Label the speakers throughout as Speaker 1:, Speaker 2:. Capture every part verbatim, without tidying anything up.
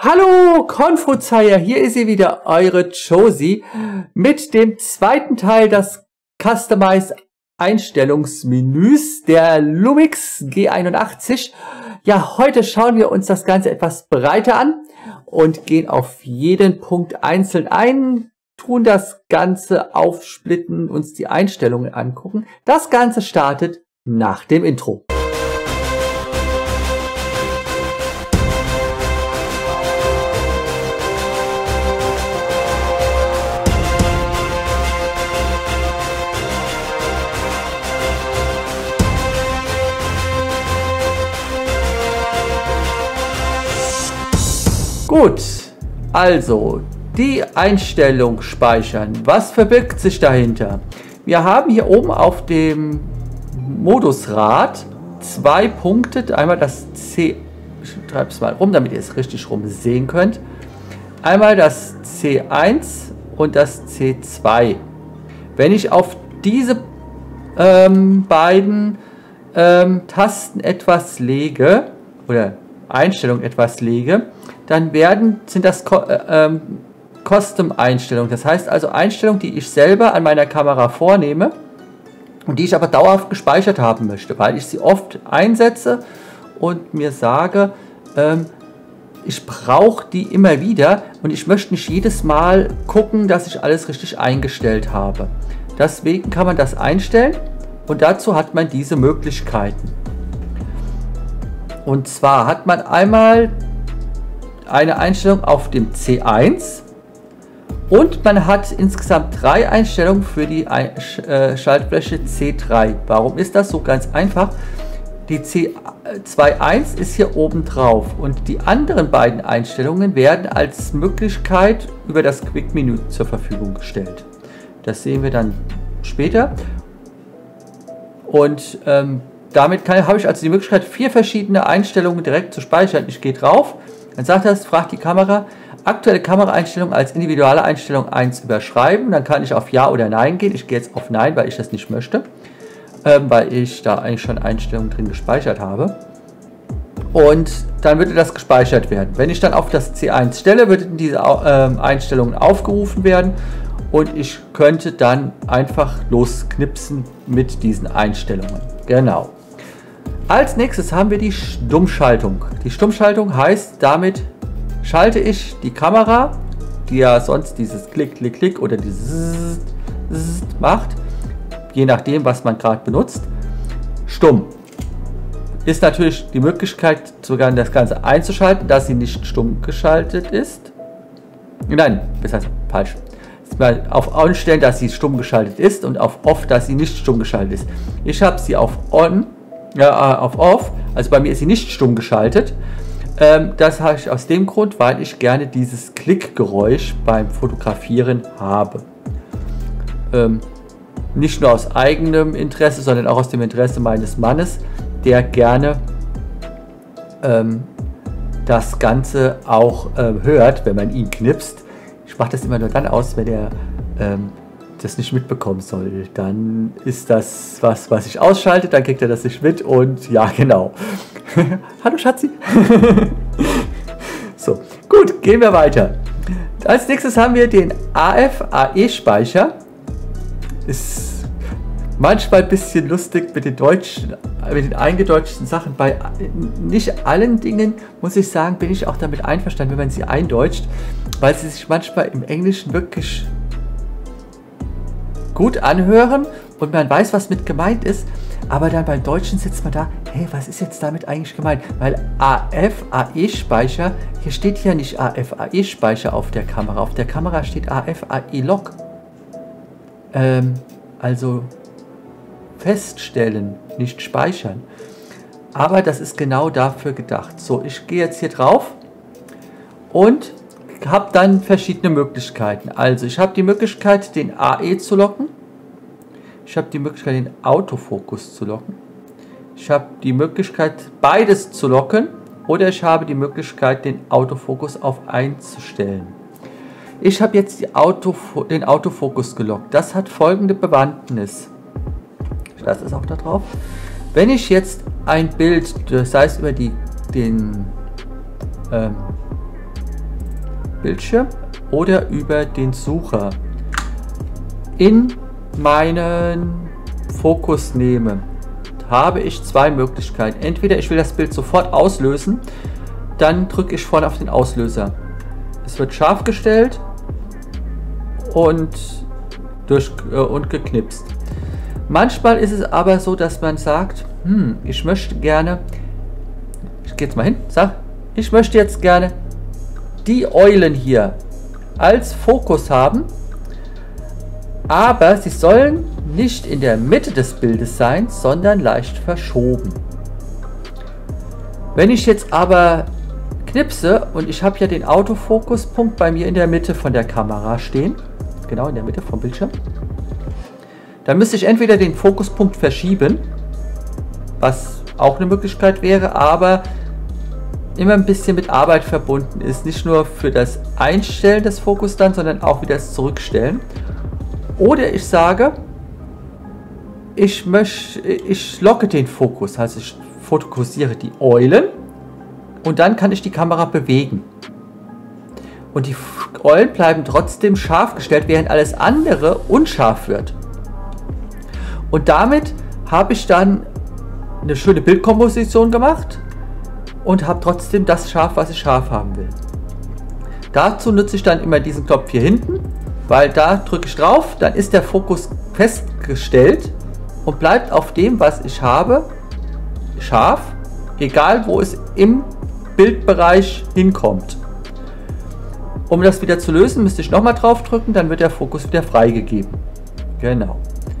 Speaker 1: Hallo Konfuzeier, hier ist sie wieder, eure Josie, mit dem zweiten Teil des Customize Einstellungsmenüs der Lumix G einundachtzig. Ja, heute schauen wir uns das Ganze etwas breiter an und gehen auf jeden Punkt einzeln ein, tun das Ganze aufsplitten, uns die Einstellungen angucken. Das Ganze startet nach dem Intro. Gut, also die Einstellung speichern. Was verbirgt sich dahinter? Wir haben hier oben auf dem Modusrad zwei Punkte. Einmal das C, ich treibe es mal rum, damit ihr es richtig rum sehen könnt. Einmal das C eins und das C zwei. Wenn ich auf diese ähm, beiden ähm, Tasten etwas lege, oder Einstellung etwas lege, dann werden, sind das ähm, Custom-Einstellungen. Das heißt also Einstellungen, die ich selber an meiner Kamera vornehme und die ich aber dauerhaft gespeichert haben möchte, weil ich sie oft einsetze und mir sage, ähm, ich brauche die immer wieder und ich möchte nicht jedes Mal gucken, dass ich alles richtig eingestellt habe. Deswegen kann man das einstellen und dazu hat man diese Möglichkeiten. Und zwar hat man einmal eine Einstellung auf dem C eins und man hat insgesamt drei Einstellungen für die Schaltfläche C drei. Warum ist das so? Ganz einfach. Die C zwei Punkt eins ist hier oben drauf und die anderen beiden Einstellungen werden als Möglichkeit über das Quick-Menü zur Verfügung gestellt. Das sehen wir dann später. Und ähm, damit habe ich also die Möglichkeit, vier verschiedene Einstellungen direkt zu speichern. Ich gehe drauf, dann sagt er, fragt die Kamera, aktuelle Kameraeinstellung als individuelle Einstellung eins überschreiben. Dann kann ich auf Ja oder Nein gehen. Ich gehe jetzt auf Nein, weil ich das nicht möchte, ähm, weil ich da eigentlich schon Einstellungen drin gespeichert habe. Und dann würde das gespeichert werden. Wenn ich dann auf das C eins stelle, würden diese ähm, Einstellungen aufgerufen werden und ich könnte dann einfach losknipsen mit diesen Einstellungen. Genau. Als nächstes haben wir die Stummschaltung. Die Stummschaltung heißt, damit schalte ich die Kamera, die ja sonst dieses Klick, Klick, Klick oder dieses macht, je nachdem, was man gerade benutzt, stumm. Ist natürlich die Möglichkeit, sogar das Ganze einzuschalten, dass sie nicht stumm geschaltet ist. Nein, das heißt falsch. Mal auf On stellen, dass sie stumm geschaltet ist und auf Off, dass sie nicht stumm geschaltet ist. Ich habe sie auf On, ja, auf Off, also bei mir ist sie nicht stumm geschaltet. Ähm, das habe ich aus dem Grund, weil ich gerne dieses Klickgeräusch beim Fotografieren habe. Ähm, nicht nur aus eigenem Interesse, sondern auch aus dem Interesse meines Mannes, der gerne ähm, das Ganze auch ähm, hört, wenn man ihn knipst. Ich mache das immer nur dann aus, wenn er ähm, das nicht mitbekommen soll. Dann ist das was, was ich ausschalte, dann kriegt er das nicht mit und ja, genau. Hallo Schatzi. So, gut, gehen wir weiter. Als nächstes haben wir den A F A E-Speicher. Ist manchmal ein bisschen lustig mit den deutschen, mit den eingedeutschten Sachen. Bei nicht allen Dingen, muss ich sagen, bin ich auch damit einverstanden, wenn man sie eindeutscht, weil sie sich manchmal im Englischen wirklich gut anhören und man weiß, was mit gemeint ist, aber dann beim Deutschen sitzt man da, hey, was ist jetzt damit eigentlich gemeint? Weil A F A E-Speicher, hier steht ja nicht A F A E-Speicher auf der Kamera, auf der Kamera steht A F A E-Log. Ähm, also feststellen, nicht speichern. Aber das ist genau dafür gedacht. So, ich gehe jetzt hier drauf und habe dann verschiedene Möglichkeiten. Also ich habe die Möglichkeit, den A E zu locken. Ich habe die Möglichkeit, den Autofokus zu locken. Ich habe die Möglichkeit, beides zu locken. Oder ich habe die Möglichkeit, den Autofokus auf eins zu stellen. Ich habe jetzt die Autofo- den Autofokus gelockt. Das hat folgende Bewandtnis. Ich lasse es auch da drauf. Wenn ich jetzt ein Bild, das heißt über die, den ähm, Bildschirm oder über den Sucher in meinen Fokus nehme, habe ich zwei Möglichkeiten. Entweder ich will das Bild sofort auslösen, dann drücke ich vorne auf den Auslöser. Es wird scharf gestellt und, durch, äh, und geknipst. Manchmal ist es aber so, dass man sagt, hm, ich möchte gerne, ich gehe jetzt mal hin, sag, ich möchte jetzt gerne die Eulen hier als Fokus haben, aber sie sollen nicht in der Mitte des Bildes sein, sondern leicht verschoben. Wenn ich jetzt aber knipse und ich habe ja den Autofokuspunkt bei mir in der Mitte von der Kamera stehen, genau in der Mitte vom Bildschirm, dann müsste ich entweder den Fokuspunkt verschieben, was auch eine Möglichkeit wäre, aber immer ein bisschen mit Arbeit verbunden ist. Nicht nur für das Einstellen des Fokus dann, sondern auch wieder das Zurückstellen. Oder ich sage, ich, möchte, ich locke den Fokus, also ich fokussiere die Eulen und dann kann ich die Kamera bewegen. Und die Eulen bleiben trotzdem scharf gestellt, während alles andere unscharf wird. Und damit habe ich dann eine schöne Bildkomposition gemacht und habe trotzdem das scharf, was ich scharf haben will. Dazu nutze ich dann immer diesen Knopf hier hinten, weil da drücke ich drauf, dann ist der Fokus festgestellt und bleibt auf dem, was ich habe, scharf, egal wo es im Bildbereich hinkommt. Um das wieder zu lösen, müsste ich nochmal drauf drücken, dann wird der Fokus wieder freigegeben. Genau.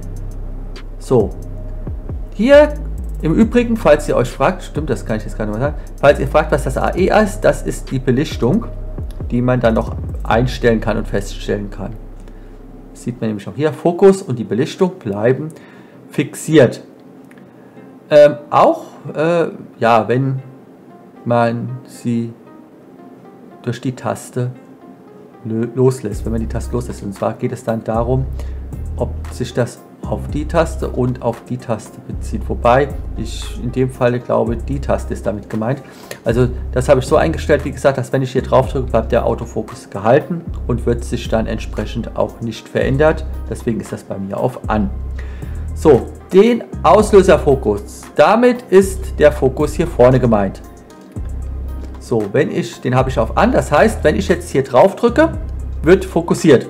Speaker 1: So. Hier im Übrigen, falls ihr euch fragt, stimmt, das kann ich jetzt gar nicht mehr sagen, falls ihr fragt, was das A E ist, das ist die Belichtung, die man dann noch einstellen kann und feststellen kann. Das sieht man nämlich auch hier. Fokus und die Belichtung bleiben fixiert. Ähm, auch, äh, ja, wenn man sie durch die Taste loslässt, wenn man die Taste loslässt. Und zwar geht es dann darum, ob sich das auf die Taste und auf die Taste bezieht. Wobei ich in dem Fall glaube, die Taste ist damit gemeint. Also das habe ich so eingestellt, wie gesagt, dass wenn ich hier drauf drücke, bleibt der Autofokus gehalten und wird sich dann entsprechend auch nicht verändert. Deswegen ist das bei mir auf an. So, den Auslöserfokus. Damit ist der Fokus hier vorne gemeint. So, wenn ich, den habe ich auf an. Das heißt, wenn ich jetzt hier drauf drücke, wird fokussiert.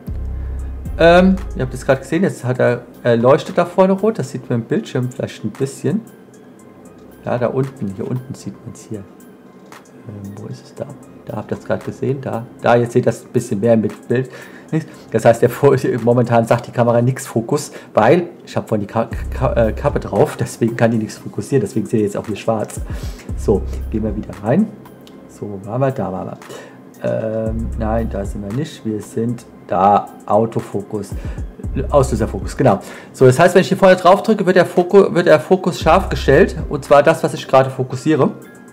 Speaker 1: Ähm, ihr habt es gerade gesehen, jetzt hat er äh, leuchtet da vorne rot. Das sieht man im Bildschirm vielleicht ein bisschen. Ja, da unten, hier unten sieht man es hier. Ähm, wo ist es da? Da habt ihr es gerade gesehen. Da, da, jetzt seht ihr das ein bisschen mehr mit Bild. Das heißt, der, momentan sagt die Kamera nichts Fokus, weil ich habe vorhin die Ka Ka äh, Kappe drauf, deswegen kann die nichts fokussieren. Deswegen seht ihr jetzt auch hier schwarz. So, gehen wir wieder rein. So, waren wir, da waren wir. Ähm, nein, da sind wir nicht. Wir sind da, Autofokus, Auslöserfokus, genau. So, das heißt, wenn ich hier vorne drauf drücke, wird der, Fokus, wird der Fokus scharf gestellt. Und zwar das, was ich gerade fokussiere.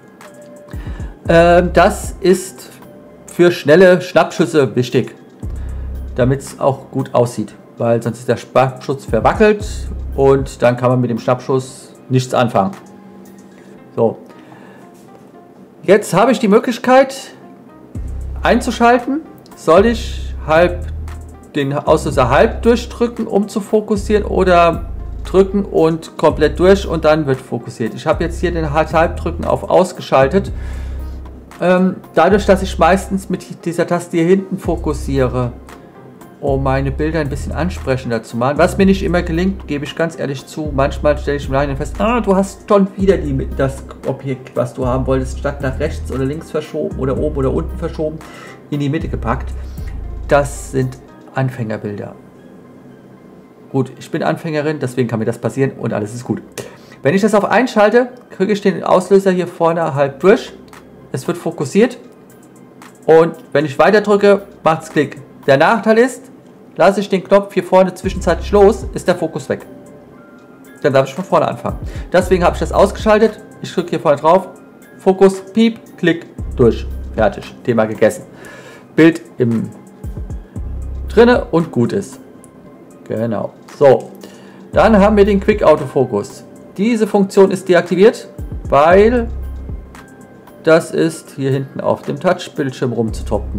Speaker 1: Ähm, das ist für schnelle Schnappschüsse wichtig, damit es auch gut aussieht. Weil sonst ist der Schnappschuss verwackelt und dann kann man mit dem Schnappschuss nichts anfangen. So. Jetzt habe ich die Möglichkeit einzuschalten. Soll ich halb den Auslöser halb durchdrücken, um zu fokussieren, oder drücken und komplett durch und dann wird fokussiert. Ich habe jetzt hier den Halbdrücken auf ausgeschaltet. Ähm, dadurch, dass ich meistens mit dieser Taste hier hinten fokussiere, um meine Bilder ein bisschen ansprechender zu machen. Was mir nicht immer gelingt, gebe ich ganz ehrlich zu. Manchmal stelle ich im Nachhinein fest, ah, du hast schon wieder die, das Objekt, was du haben wolltest, statt nach rechts oder links verschoben oder oben oder unten verschoben, in die Mitte gepackt. Das sind Anfängerbilder. Gut, ich bin Anfängerin, deswegen kann mir das passieren und alles ist gut. Wenn ich das auf einschalte, kriege ich den Auslöser hier vorne halb durch. Es wird fokussiert und wenn ich weiter drücke, macht es Klick. Der Nachteil ist, lasse ich den Knopf hier vorne zwischenzeitlich los, ist der Fokus weg. Dann darf ich von vorne anfangen. Deswegen habe ich das ausgeschaltet. Ich drücke hier vorne drauf. Fokus, Piep, Klick, durch. Fertig. Thema gegessen. Bild im drinne und gut ist. Genau. So. Dann haben wir den Quick Autofokus. Diese Funktion ist deaktiviert, weil das ist hier hinten auf dem Touch-Bildschirm rumzutoppen.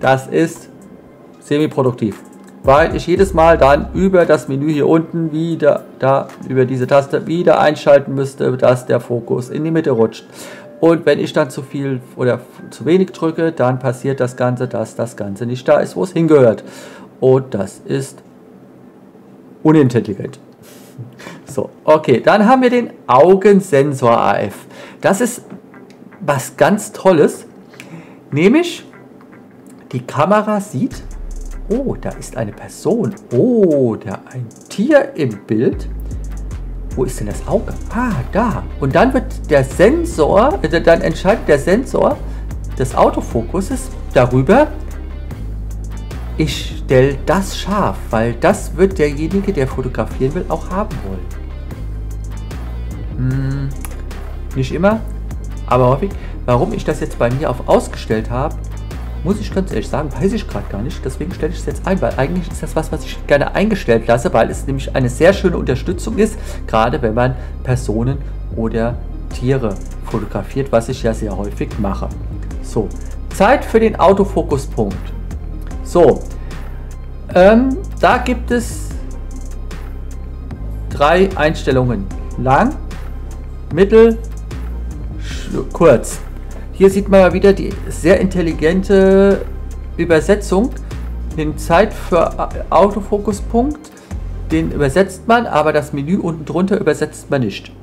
Speaker 1: das ist semi-produktiv. Weil ich jedes Mal dann über das Menü hier unten wieder, da über diese Taste wieder einschalten müsste, dass der Fokus in die Mitte rutscht. Und wenn ich dann zu viel oder zu wenig drücke, dann passiert das Ganze, dass das Ganze nicht da ist, wo es hingehört. Und das ist unintelligent. So, okay, dann haben wir den Augensensor A F. Das ist was ganz Tolles, nämlich die Kamera sieht, oh, da ist eine Person. Oh, da ein Tier im Bild. Wo ist denn das Auge? Ah, da. Und dann wird der Sensor, äh, dann entscheidet der Sensor des Autofokuses darüber, ich stelle das scharf, weil das wird derjenige, der fotografieren will, auch haben wollen. Hm, nicht immer, aber häufig. Warum ich das jetzt bei mir auf ausgestellt habe, muss ich ganz ehrlich sagen, weiß ich gerade gar nicht. Deswegen stelle ich es jetzt ein, weil eigentlich ist das was, was ich gerne eingestellt lasse, weil es nämlich eine sehr schöne Unterstützung ist, gerade wenn man Personen oder Tiere fotografiert, was ich ja sehr häufig mache. So, Zeit für den Autofokuspunkt. So, ähm, da gibt es drei Einstellungen. Lang, mittel, kurz. Hier sieht man mal wieder die sehr intelligente Übersetzung. Den Zeit für Autofokuspunkt, den übersetzt man, aber das Menü unten drunter übersetzt man nicht.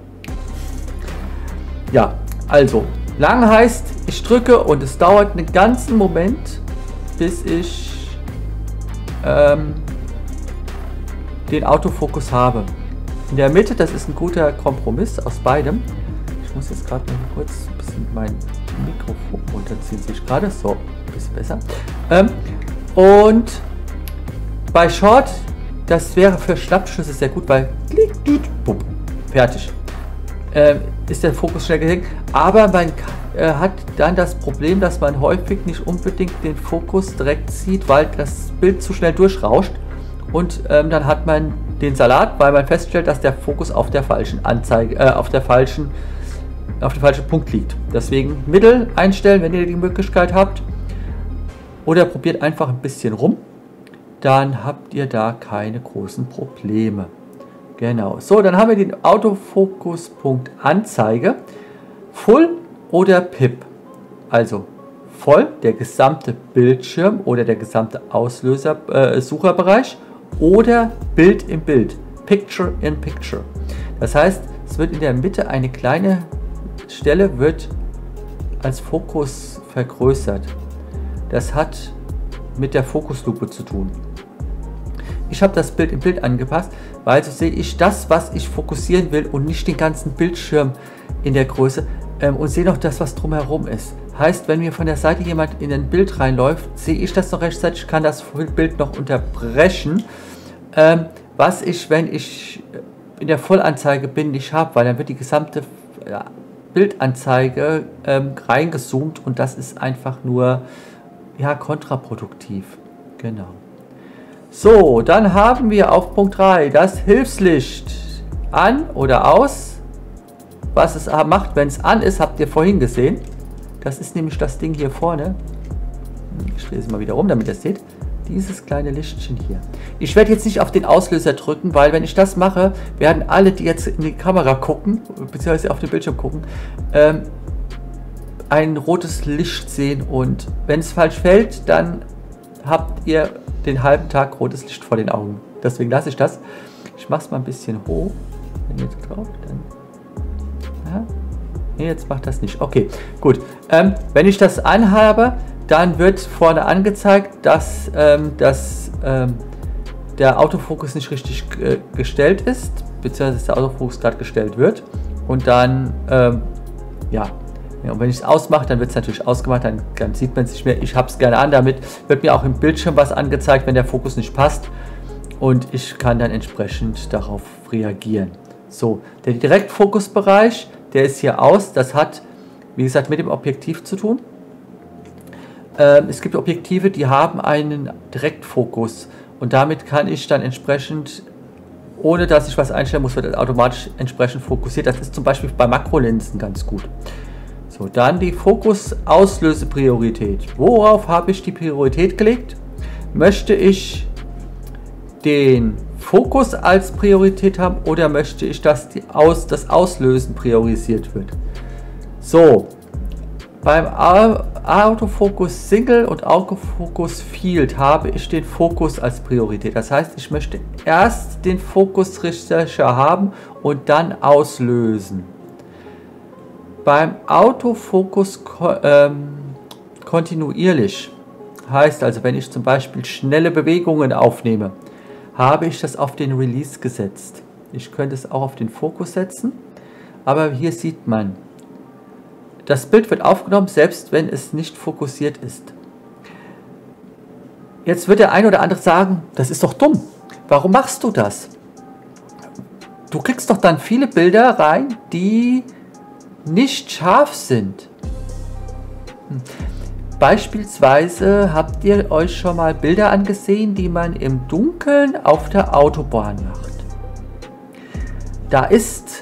Speaker 1: Ja, also lang heißt, ich drücke und es dauert einen ganzen Moment, bis ich ähm, den Autofokus habe. In der Mitte, das ist ein guter Kompromiss aus beidem. Ich muss jetzt gerade mal kurz ein bisschen mein Mikrofon runterziehen, sehe ich gerade. So, ein bisschen besser. Ähm, und bei Short, das wäre für Schnappschüsse sehr gut, weil klick, bumm, fertig. Ähm, ist der Fokus schnell gesenkt. Aber man äh, hat dann das Problem, dass man häufig nicht unbedingt den Fokus direkt sieht, weil das Bild zu schnell durchrauscht. Und ähm, dann hat man den Salat, weil man feststellt, dass der Fokus auf der falschen Anzeige, äh, auf der falschen auf dem falschen Punkt liegt. Deswegen Mittel einstellen, wenn ihr die Möglichkeit habt. Oder probiert einfach ein bisschen rum. Dann habt ihr da keine großen Probleme. Genau. So, dann haben wir den Autofokuspunkt Anzeige. Full oder Pip. Also voll, der gesamte Bildschirm oder der gesamte Auslöser, äh, Sucherbereich. Oder Bild im Bild. Picture in Picture. Das heißt, es wird in der Mitte eine kleine Stelle wird als Fokus vergrößert. Das hat mit der Fokuslupe zu tun. Ich habe das Bild im Bild angepasst, weil so sehe ich das, was ich fokussieren will und nicht den ganzen Bildschirm in der Größe ähm, und sehe noch das, was drumherum ist. Heißt, wenn mir von der Seite jemand in ein Bild reinläuft, sehe ich das noch rechtzeitig, kann das Bild noch unterbrechen, ähm, was ich, wenn ich in der Vollanzeige bin, nicht habe, weil dann wird die gesamte ja, Bildanzeige ähm, reingezoomt und das ist einfach nur ja, kontraproduktiv. Genau. So, dann haben wir auf Punkt drei das Hilfslicht an oder aus. Was es macht, wenn es an ist, habt ihr vorhin gesehen. Das ist nämlich das Ding hier vorne. Ich drehe es mal wieder rum, damit ihr es seht. Dieses kleine Lichtchen hier. Ich werde jetzt nicht auf den Auslöser drücken, weil wenn ich das mache, werden alle, die jetzt in die Kamera gucken, beziehungsweise auf den Bildschirm gucken, ähm, ein rotes Licht sehen und wenn es falsch fällt, dann habt ihr den halben Tag rotes Licht vor den Augen. Deswegen lasse ich das. Ich mache es mal ein bisschen hoch. Wenn ihr jetzt drauf, dann... Ja. Nee, jetzt macht das nicht. Okay, gut. Ähm, wenn ich das anhabe, dann wird vorne angezeigt, dass, ähm, dass ähm, der Autofokus nicht richtig äh, gestellt ist, beziehungsweise der Autofokus gerade gestellt wird. Und dann, ähm, ja, ja, und wenn ich es ausmache, dann wird es natürlich ausgemacht, dann, dann sieht man es nicht mehr. Ich habe es gerne an, damit wird mir auch im Bildschirm was angezeigt, wenn der Fokus nicht passt. Und ich kann dann entsprechend darauf reagieren. So, der Direktfokusbereich, der ist hier aus. Das hat, wie gesagt, mit dem Objektiv zu tun. Ähm, es gibt Objektive, die haben einen Direktfokus. Und damit kann ich dann entsprechend, ohne dass ich was einstellen muss, wird das automatisch entsprechend fokussiert. Das ist zum Beispiel bei Makrolinsen ganz gut. So, dann die Fokus-Auslöse-Priorität. Worauf habe ich die Priorität gelegt? Möchte ich den Fokus als Priorität haben oder möchte ich, dass die Aus, das Auslösen priorisiert wird? So, beim Autofokus Single und Autofokus Field habe ich den Fokus als Priorität. Das heißt, ich möchte erst den Fokusrichter haben und dann auslösen. Beim Autofokus ähm, kontinuierlich heißt also, wenn ich zum Beispiel schnelle Bewegungen aufnehme, habe ich das auf den Release gesetzt. Ich könnte es auch auf den Fokus setzen, aber hier sieht man, das Bild wird aufgenommen, selbst wenn es nicht fokussiert ist. Jetzt wird der ein oder andere sagen, das ist doch dumm. Warum machst du das? Du kriegst doch dann viele Bilder rein, die nicht scharf sind. Hm. Beispielsweise habt ihr euch schon mal Bilder angesehen, die man im Dunkeln auf der Autobahn macht. Da ist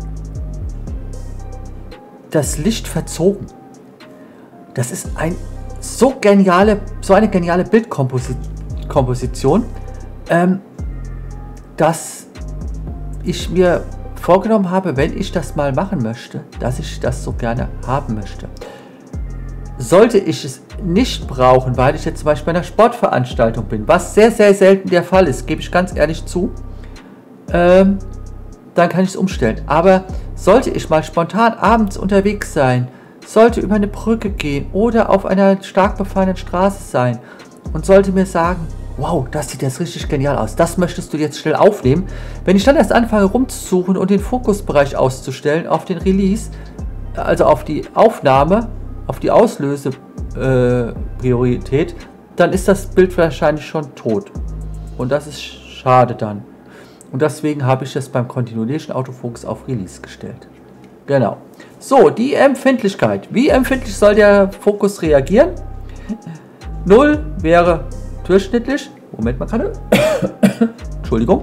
Speaker 1: das Licht verzogen. Das ist ein so geniale, so eine geniale Bildkomposition, ähm, dass ich mir vorgenommen habe, wenn ich das mal machen möchte, dass ich das so gerne haben möchte. Sollte ich es nicht brauchen, weil ich jetzt zum Beispiel bei einer Sportveranstaltung bin, was sehr, sehr selten der Fall ist, gebe ich ganz ehrlich zu, ähm, dann kann ich es umstellen. Aber sollte ich mal spontan abends unterwegs sein, sollte über eine Brücke gehen oder auf einer stark befahrenen Straße sein und sollte mir sagen, wow, das sieht jetzt richtig genial aus, das möchtest du jetzt schnell aufnehmen. Wenn ich dann erst anfange rumzusuchen und den Fokusbereich auszustellen auf den Release, also auf die Aufnahme, auf die Auslöse-Priorität, äh, dann ist das Bild wahrscheinlich schon tot. Und das ist schade dann. Und deswegen habe ich das beim kontinuierlichen Autofokus auf Release gestellt. Genau. So, die Empfindlichkeit. Wie empfindlich soll der Fokus reagieren? null wäre durchschnittlich. Moment mal gerade. Entschuldigung.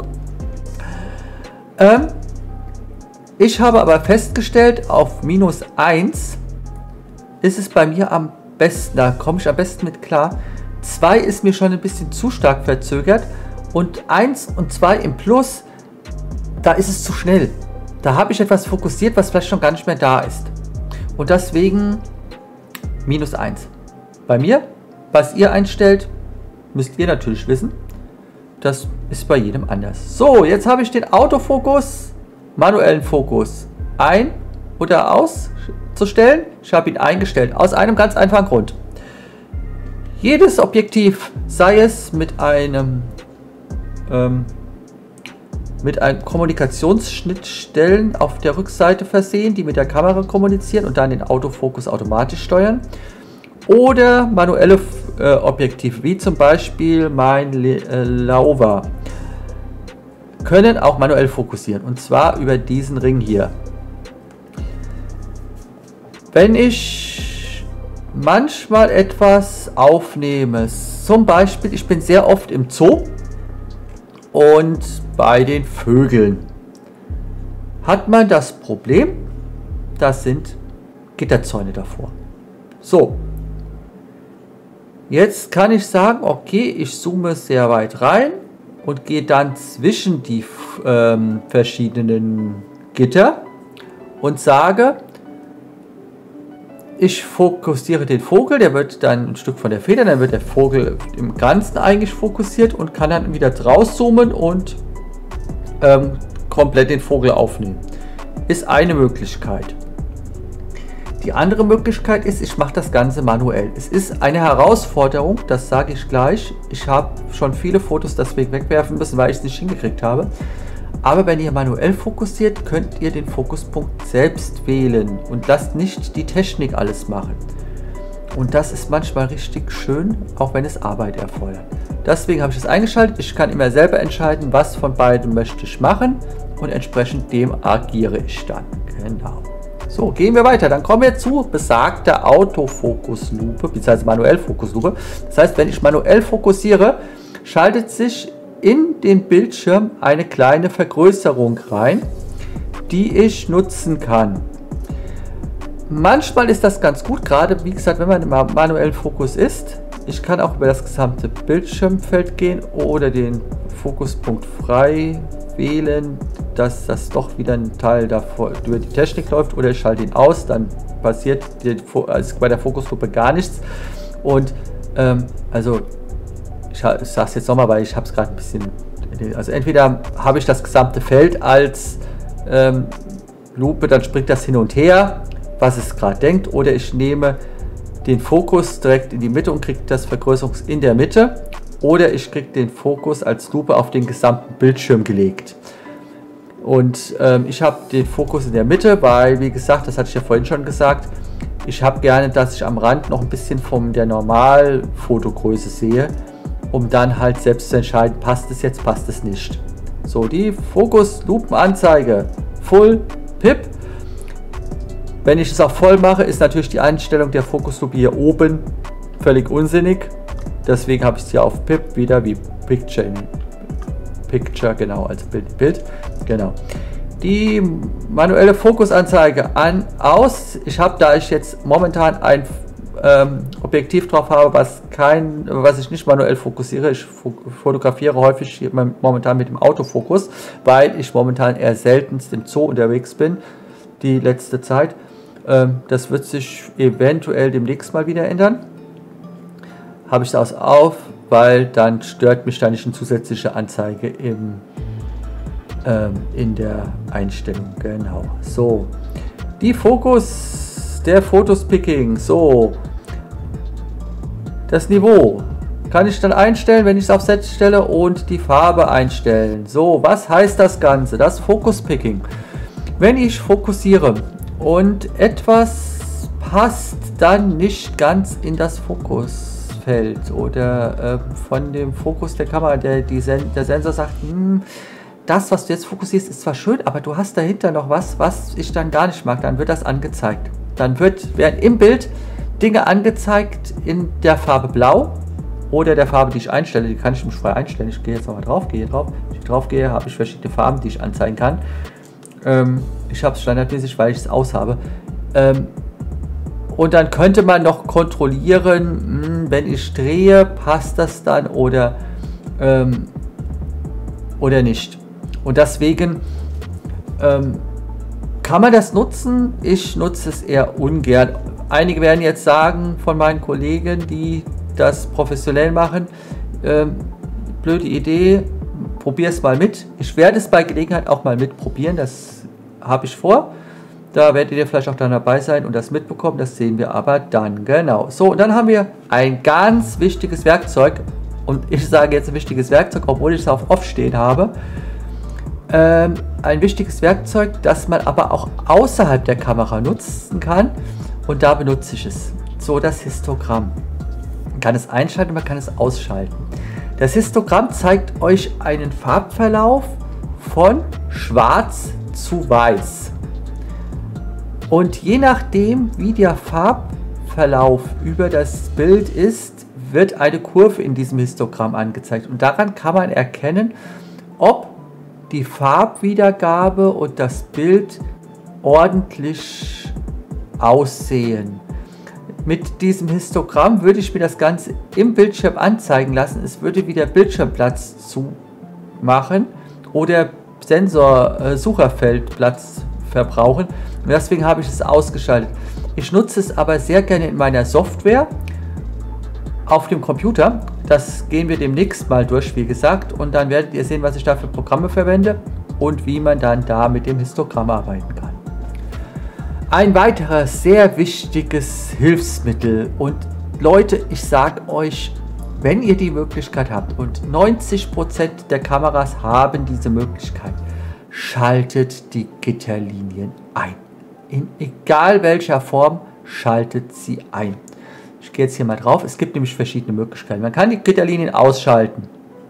Speaker 1: Ähm, ich habe aber festgestellt, auf minus eins ist es bei mir am besten. Da komme ich am besten mit klar. zwei ist mir schon ein bisschen zu stark verzögert. Und eins und zwei im Plus, da ist es zu schnell. Da habe ich etwas fokussiert, was vielleicht schon gar nicht mehr da ist. Und deswegen minus eins. Bei mir, was ihr einstellt, müsst ihr natürlich wissen. Das ist bei jedem anders. So, jetzt habe ich den Autofokus, manuellen Fokus ein- oder auszustellen. Ich habe ihn eingestellt, aus einem ganz einfachen Grund. Jedes Objektiv, sei es mit einem ähm, mit einem Kommunikationsschnittstellen auf der Rückseite versehen, die mit der Kamera kommunizieren und dann den Autofokus automatisch steuern, oder manuelle äh, Objektive, wie zum Beispiel mein Le äh, Laowa, können auch manuell fokussieren, und zwar über diesen Ring hier. Wenn ich manchmal etwas aufnehme, zum Beispiel, ich bin sehr oft im Zoo und bei den Vögeln, hat man das Problem, das sind Gitterzäune davor. So, jetzt kann ich sagen, okay, ich zoome sehr weit rein und gehe dann zwischen die ähm, verschiedenen Gitter und sage, ich fokussiere den Vogel, der wird dann ein Stück von der Feder, dann wird der Vogel im Ganzen eigentlich fokussiert und kann dann wieder draus zoomen und ähm, komplett den Vogel aufnehmen. Ist eine Möglichkeit. Die andere Möglichkeit ist, ich mache das Ganze manuell. Es ist eine Herausforderung, das sage ich gleich. Ich habe schon viele Fotos deswegen wegwerfen müssen, weil ich es nicht hingekriegt habe. Aber wenn ihr manuell fokussiert, könnt ihr den Fokuspunkt selbst wählen und lasst nicht die Technik alles machen. Und das ist manchmal richtig schön, auch wenn es Arbeit erfordert. Deswegen habe ich es eingeschaltet. Ich kann immer selber entscheiden, was von beiden möchte ich machen, und entsprechend dem agiere ich dann. Genau. So, gehen wir weiter. Dann kommen wir zu besagter Autofokuslupe, bzw. manuell Fokuslupe. Das heißt, wenn ich manuell fokussiere, schaltet sich in den Bildschirm eine kleine Vergrößerung rein, die ich nutzen kann. Manchmal ist das ganz gut, gerade wie gesagt, wenn man im manuellen Fokus ist. Ich kann auch über das gesamte Bildschirmfeld gehen oder den Fokuspunkt frei wählen, dass das doch wieder ein Teil davor über die Technik läuft, oder ich schalte ihn aus, dann passiert die, also bei der Fokusgruppe gar nichts. Und ähm, also ich, ich sage es jetzt nochmal, weil ich habe es gerade ein bisschen, also entweder habe ich das gesamte Feld als ähm, Lupe, dann springt das hin und her, was es gerade denkt, oder ich nehme den Fokus direkt in die Mitte und kriege das Vergrößerungs in der Mitte, oder ich kriege den Fokus als Lupe auf den gesamten Bildschirm gelegt. Und ähm, ich habe den Fokus in der Mitte, weil, wie gesagt, das hatte ich ja vorhin schon gesagt, ich habe gerne, dass ich am Rand noch ein bisschen von der Normalfotogröße sehe, um dann halt selbst zu entscheiden, passt es jetzt, passt es nicht. So, die Fokus-Lupenanzeige, Full Pip. Wenn ich es auch voll mache, ist natürlich die Einstellung der Fokuslupe hier oben völlig unsinnig. Deswegen habe ich es hier auf Pip wieder wie Picture in Picture, genau, also Bild in Bild. Genau. Die manuelle Fokusanzeige an, aus. Ich habe, da ich jetzt momentan ein ähm, Objektiv drauf habe, was kein, was ich nicht manuell fokussiere. Ich fotografiere häufig momentan mit dem Autofokus, weil ich momentan eher seltenst im Zoo unterwegs bin, die letzte Zeit. Ähm, das wird sich eventuell demnächst mal wieder ändern. Habe ich das auf, weil dann stört mich da nicht eine zusätzliche Anzeige im, ähm, in der Einstellung. Genau. So, die Fokus, der Fotospicking. So, das Niveau kann ich dann einstellen, wenn ich es auf Set stelle, und die Farbe einstellen. So, was heißt das Ganze? Das Fokuspicking. Wenn ich fokussiere und etwas passt dann nicht ganz in das Fokusfeld oder äh, von dem Fokus der Kamera, der, die Sen der Sensor sagt, hm, das, was du jetzt fokussierst, ist zwar schön, aber du hast dahinter noch was, was ich dann gar nicht mag, dann wird das angezeigt. Dann wird, werden im Bild Dinge angezeigt in der Farbe Blau oder der Farbe, die ich einstelle. Die kann ich mich frei einstellen. Ich gehe jetzt nochmal drauf, gehe drauf. Wenn ich drauf gehe, habe ich verschiedene Farben, die ich anzeigen kann. Ähm, ich habe es standardmäßig, weil ich es aus habe. Ähm, und dann könnte man noch kontrollieren, mh, wenn ich drehe, passt das dann oder, ähm, oder nicht. Und deswegen ähm, kann man das nutzen. Ich nutze es eher ungern. Einige werden jetzt sagen von meinen Kollegen, die das professionell machen, ähm, blöde Idee, probier es mal mit. Ich werde es bei Gelegenheit auch mal mitprobieren, das habe ich vor. Da werdet ihr vielleicht auch dann dabei sein und das mitbekommen, das sehen wir aber dann. Genau. So, und dann haben wir ein ganz wichtiges Werkzeug, und ich sage jetzt ein wichtiges Werkzeug, obwohl ich es auf Off stehen habe. Ähm, ein wichtiges Werkzeug, das man aber auch außerhalb der Kamera nutzen kann. Und da benutze ich es. So, das Histogramm. Man kann es einschalten, man kann es ausschalten. Das Histogramm zeigt euch einen Farbverlauf von schwarz zu weiß. Und je nachdem, wie der Farbverlauf über das Bild ist, wird eine Kurve in diesem Histogramm angezeigt. Und daran kann man erkennen, ob die Farbwiedergabe und das Bild ordentlich aussehen. Mit diesem Histogramm würde ich mir das Ganze im Bildschirm anzeigen lassen. Es würde wieder Bildschirmplatz zu machen oder Sensor-Sucherfeld Platz verbrauchen. Und deswegen habe ich es ausgeschaltet. Ich nutze es aber sehr gerne in meiner Software auf dem Computer. Das gehen wir demnächst mal durch, wie gesagt. Und dann werdet ihr sehen, was ich da für Programme verwende und wie man dann da mit dem Histogramm arbeiten kann. Ein weiteres sehr wichtiges Hilfsmittel, und Leute, ich sage euch, wenn ihr die Möglichkeit habt, und neunzig Prozent der Kameras haben diese Möglichkeit, schaltet die Gitterlinien ein. In egal welcher Form, schaltet sie ein. Ich gehe jetzt hier mal drauf, es gibt nämlich verschiedene Möglichkeiten. Man kann die Gitterlinien ausschalten.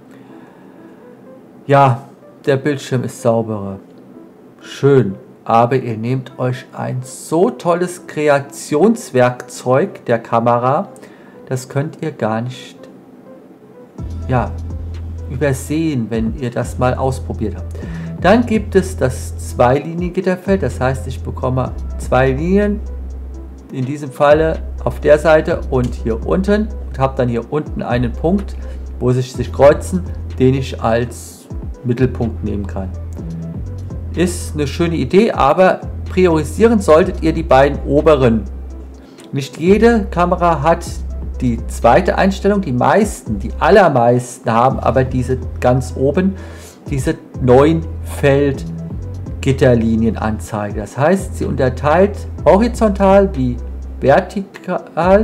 Speaker 1: Ja, der Bildschirm ist sauberer. Schön. Aber ihr nehmt euch ein so tolles Kreationswerkzeug der Kamera, das könnt ihr gar nicht, ja, übersehen, wenn ihr das mal ausprobiert habt. Dann gibt es das Zwei-Linien-Gitterfeld, das heißt, ich bekomme zwei Linien in diesem Falle auf der Seite und hier unten und habe dann hier unten einen Punkt, wo sich sich kreuzen, den ich als Mittelpunkt nehmen kann. Ist eine schöne Idee, aber priorisieren solltet ihr die beiden oberen. Nicht jede Kamera hat die zweite Einstellung, die meisten, die allermeisten haben aber diese ganz oben, diese neun Feld Gitterlinienanzeige. Das heißt, sie unterteilt horizontal wie vertikal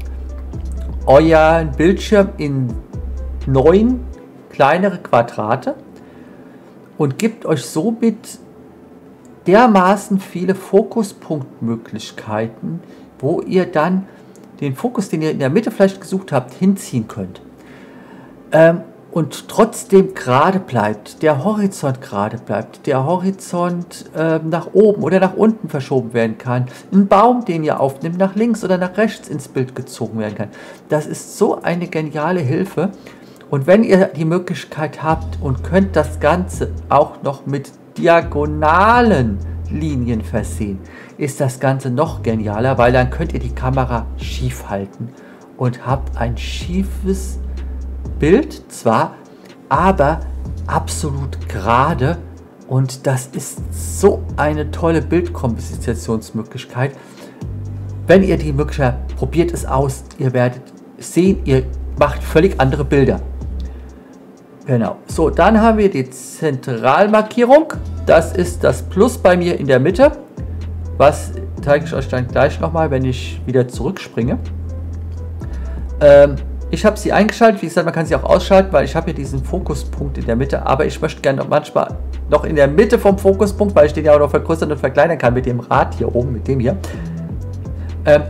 Speaker 1: euren Bildschirm in neun kleinere Quadrate und gibt euch somit dermaßen viele Fokuspunktmöglichkeiten, wo ihr dann den Fokus, den ihr in der Mitte vielleicht gesucht habt, hinziehen könnt. Ähm, und trotzdem gerade bleibt, der Horizont gerade bleibt, der Horizont äh, nach oben oder nach unten verschoben werden kann, ein Baum, den ihr aufnimmt, nach links oder nach rechts ins Bild gezogen werden kann. Das ist so eine geniale Hilfe. Und wenn ihr die Möglichkeit habt und könnt das Ganze auch noch mit diagonalen Linien versehen, ist das Ganze noch genialer, weil dann könnt ihr die Kamera schief halten und habt ein schiefes Bild zwar, aber absolut gerade, und das ist so eine tolle Bildkompositionsmöglichkeit. Wenn ihr die Möglichkeit habt, probiert es aus, ihr werdet sehen, ihr macht völlig andere Bilder. Genau, so, dann haben wir die Zentralmarkierung, das ist das Plus bei mir in der Mitte, was zeige ich euch dann gleich nochmal, wenn ich wieder zurückspringe. Ähm, Ich habe sie eingeschaltet, wie gesagt, man kann sie auch ausschalten, weil ich habe hier diesen Fokuspunkt in der Mitte, aber ich möchte gerne noch manchmal noch in der Mitte vom Fokuspunkt, weil ich den ja auch noch vergrößern und verkleinern kann mit dem Rad hier oben, mit dem hier. Ähm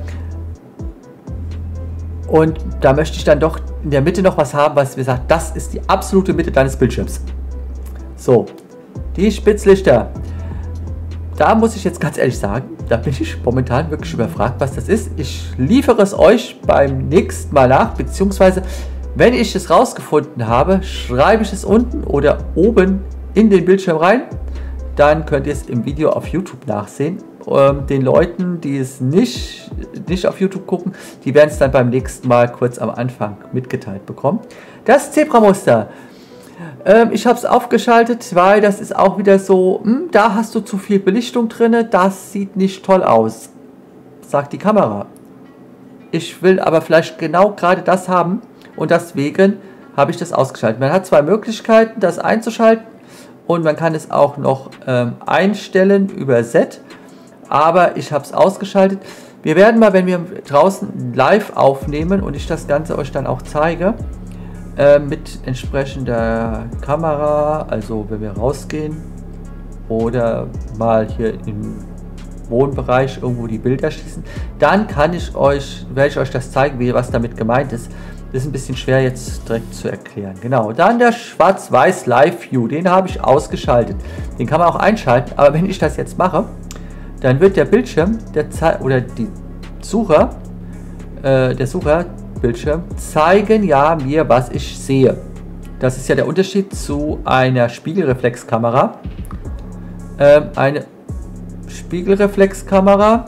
Speaker 1: und da möchte ich dann doch in der Mitte noch was haben, was wir sagen, das ist die absolute Mitte deines Bildschirms. So, die Spitzlichter. Da muss ich jetzt ganz ehrlich sagen, da bin ich momentan wirklich überfragt, was das ist. Ich liefere es euch beim nächsten Mal nach, beziehungsweise wenn ich es rausgefunden habe, schreibe ich es unten oder oben in den Bildschirm rein. Dann könnt ihr es im Video auf YouTube nachsehen. Ähm, den Leuten, die es nicht, nicht auf YouTube gucken, die werden es dann beim nächsten Mal kurz am Anfang mitgeteilt bekommen. Das Zebramuster. Ich habe es aufgeschaltet, weil das ist auch wieder so, hm, da hast du zu viel Belichtung drin, das sieht nicht toll aus, sagt die Kamera. Ich will aber vielleicht genau gerade das haben und deswegen habe ich das ausgeschaltet. Man hat zwei Möglichkeiten, das einzuschalten und man kann es auch noch ähm, einstellen über Set, aber ich habe es ausgeschaltet. Wir werden mal, wenn wir draußen live aufnehmen und ich das Ganze euch dann auch zeige, mit entsprechender Kamera, also wenn wir rausgehen oder mal hier im Wohnbereich irgendwo die Bilder schießen, dann kann ich euch, werde ich euch das zeigen, wie was damit gemeint ist. Das ist ein bisschen schwer jetzt direkt zu erklären. Genau, dann der Schwarz-Weiß Live View, den habe ich ausgeschaltet. Den kann man auch einschalten, aber wenn ich das jetzt mache, dann wird der Bildschirm der Ze oder die Sucher, äh, der Sucher Bildschirm zeigen ja mir, was ich sehe. Das ist ja der Unterschied zu einer Spiegelreflexkamera. Ähm, eine Spiegelreflexkamera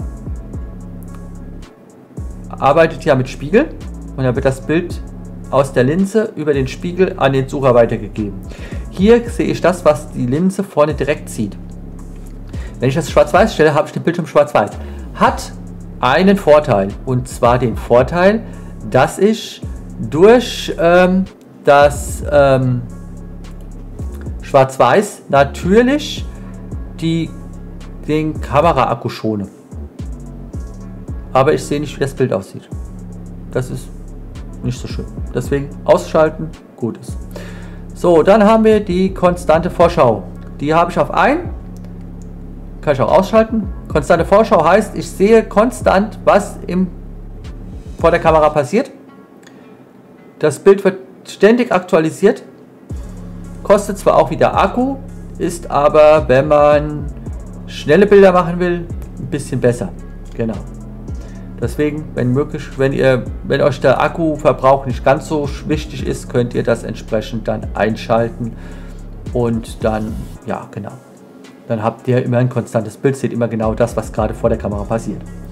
Speaker 1: arbeitet ja mit Spiegel und dann wird das Bild aus der Linse über den Spiegel an den Sucher weitergegeben. Hier sehe ich das, was die Linse vorne direkt sieht. Wenn ich das schwarz-weiß stelle, habe ich den Bildschirm schwarz-weiß. Hat einen Vorteil, und zwar den Vorteil, dass ich durch ähm, das ähm, Schwarz-Weiß natürlich die, den Kameraakku schone. Aber ich sehe nicht, wie das Bild aussieht. Das ist nicht so schön. Deswegen ausschalten, gut ist. So, dann haben wir die konstante Vorschau. Die habe ich auf ein. Kann ich auch ausschalten. Konstante Vorschau heißt, ich sehe konstant, was im vor der Kamera passiert. Das Bild wird ständig aktualisiert, kostet zwar auch wieder Akku, ist aber, wenn man schnelle Bilder machen will, ein bisschen besser. Genau. Deswegen, wenn möglich, wenn ihr, wenn euch der Akkuverbrauch nicht ganz so wichtig ist, könnt ihr das entsprechend dann einschalten und dann, ja, genau. Dann habt ihr immer ein konstantes Bild, seht immer genau das, was gerade vor der Kamera passiert.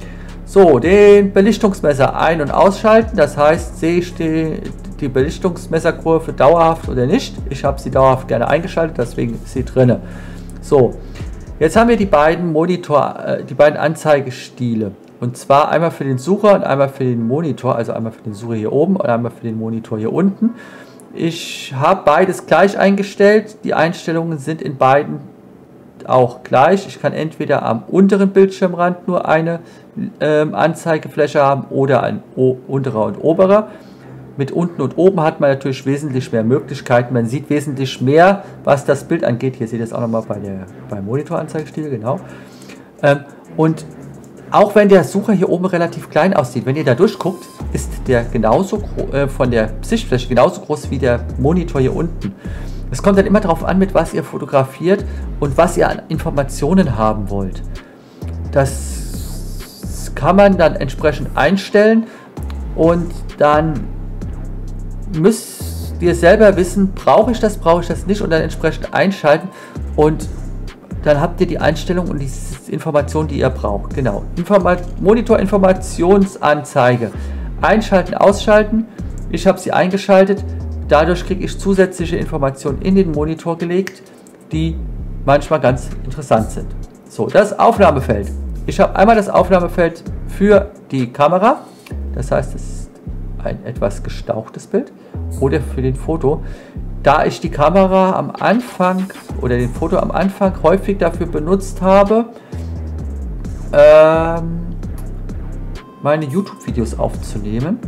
Speaker 1: So, den Belichtungsmesser ein- und ausschalten. Das heißt, sehe ich die, die Belichtungsmesserkurve dauerhaft oder nicht. Ich habe sie dauerhaft gerne eingeschaltet, deswegen ist sie drin. So, jetzt haben wir die beiden Monitor, äh, die beiden Anzeigestile. Und zwar einmal für den Sucher und einmal für den Monitor, also einmal für den Sucher hier oben und einmal für den Monitor hier unten. Ich habe beides gleich eingestellt. Die Einstellungen sind in beiden auch gleich. Ich kann entweder am unteren Bildschirmrand nur eine ähm, Anzeigefläche haben oder ein o unterer und oberer. Mit unten und oben hat man natürlich wesentlich mehr Möglichkeiten. Man sieht wesentlich mehr, was das Bild angeht. Hier seht ihr es auch nochmal bei der beim Monitoranzeigestil, genau. Ähm, und auch wenn der Sucher hier oben relativ klein aussieht, wenn ihr da durchguckt, ist der genauso äh, von der Sichtfläche genauso groß wie der Monitor hier unten. Es kommt dann immer darauf an, mit was ihr fotografiert und was ihr an Informationen haben wollt. Das kann man dann entsprechend einstellen und dann müsst ihr selber wissen, brauche ich das, brauche ich das nicht und dann entsprechend einschalten und dann habt ihr die Einstellung und die Informationen, die ihr braucht. Genau. Informa- Monitor-Informationsanzeige. Einschalten, ausschalten. Ich habe sie eingeschaltet. Dadurch kriege ich zusätzliche Informationen in den Monitor gelegt, die manchmal ganz interessant sind. So, das Aufnahmefeld. Ich habe einmal das Aufnahmefeld für die Kamera. Das heißt, es ist ein etwas gestauchtes Bild. Oder für den Foto. Da ich die Kamera am Anfang oder den Foto am Anfang häufig dafür benutzt habe, ähm, meine YouTube-Videos aufzunehmen,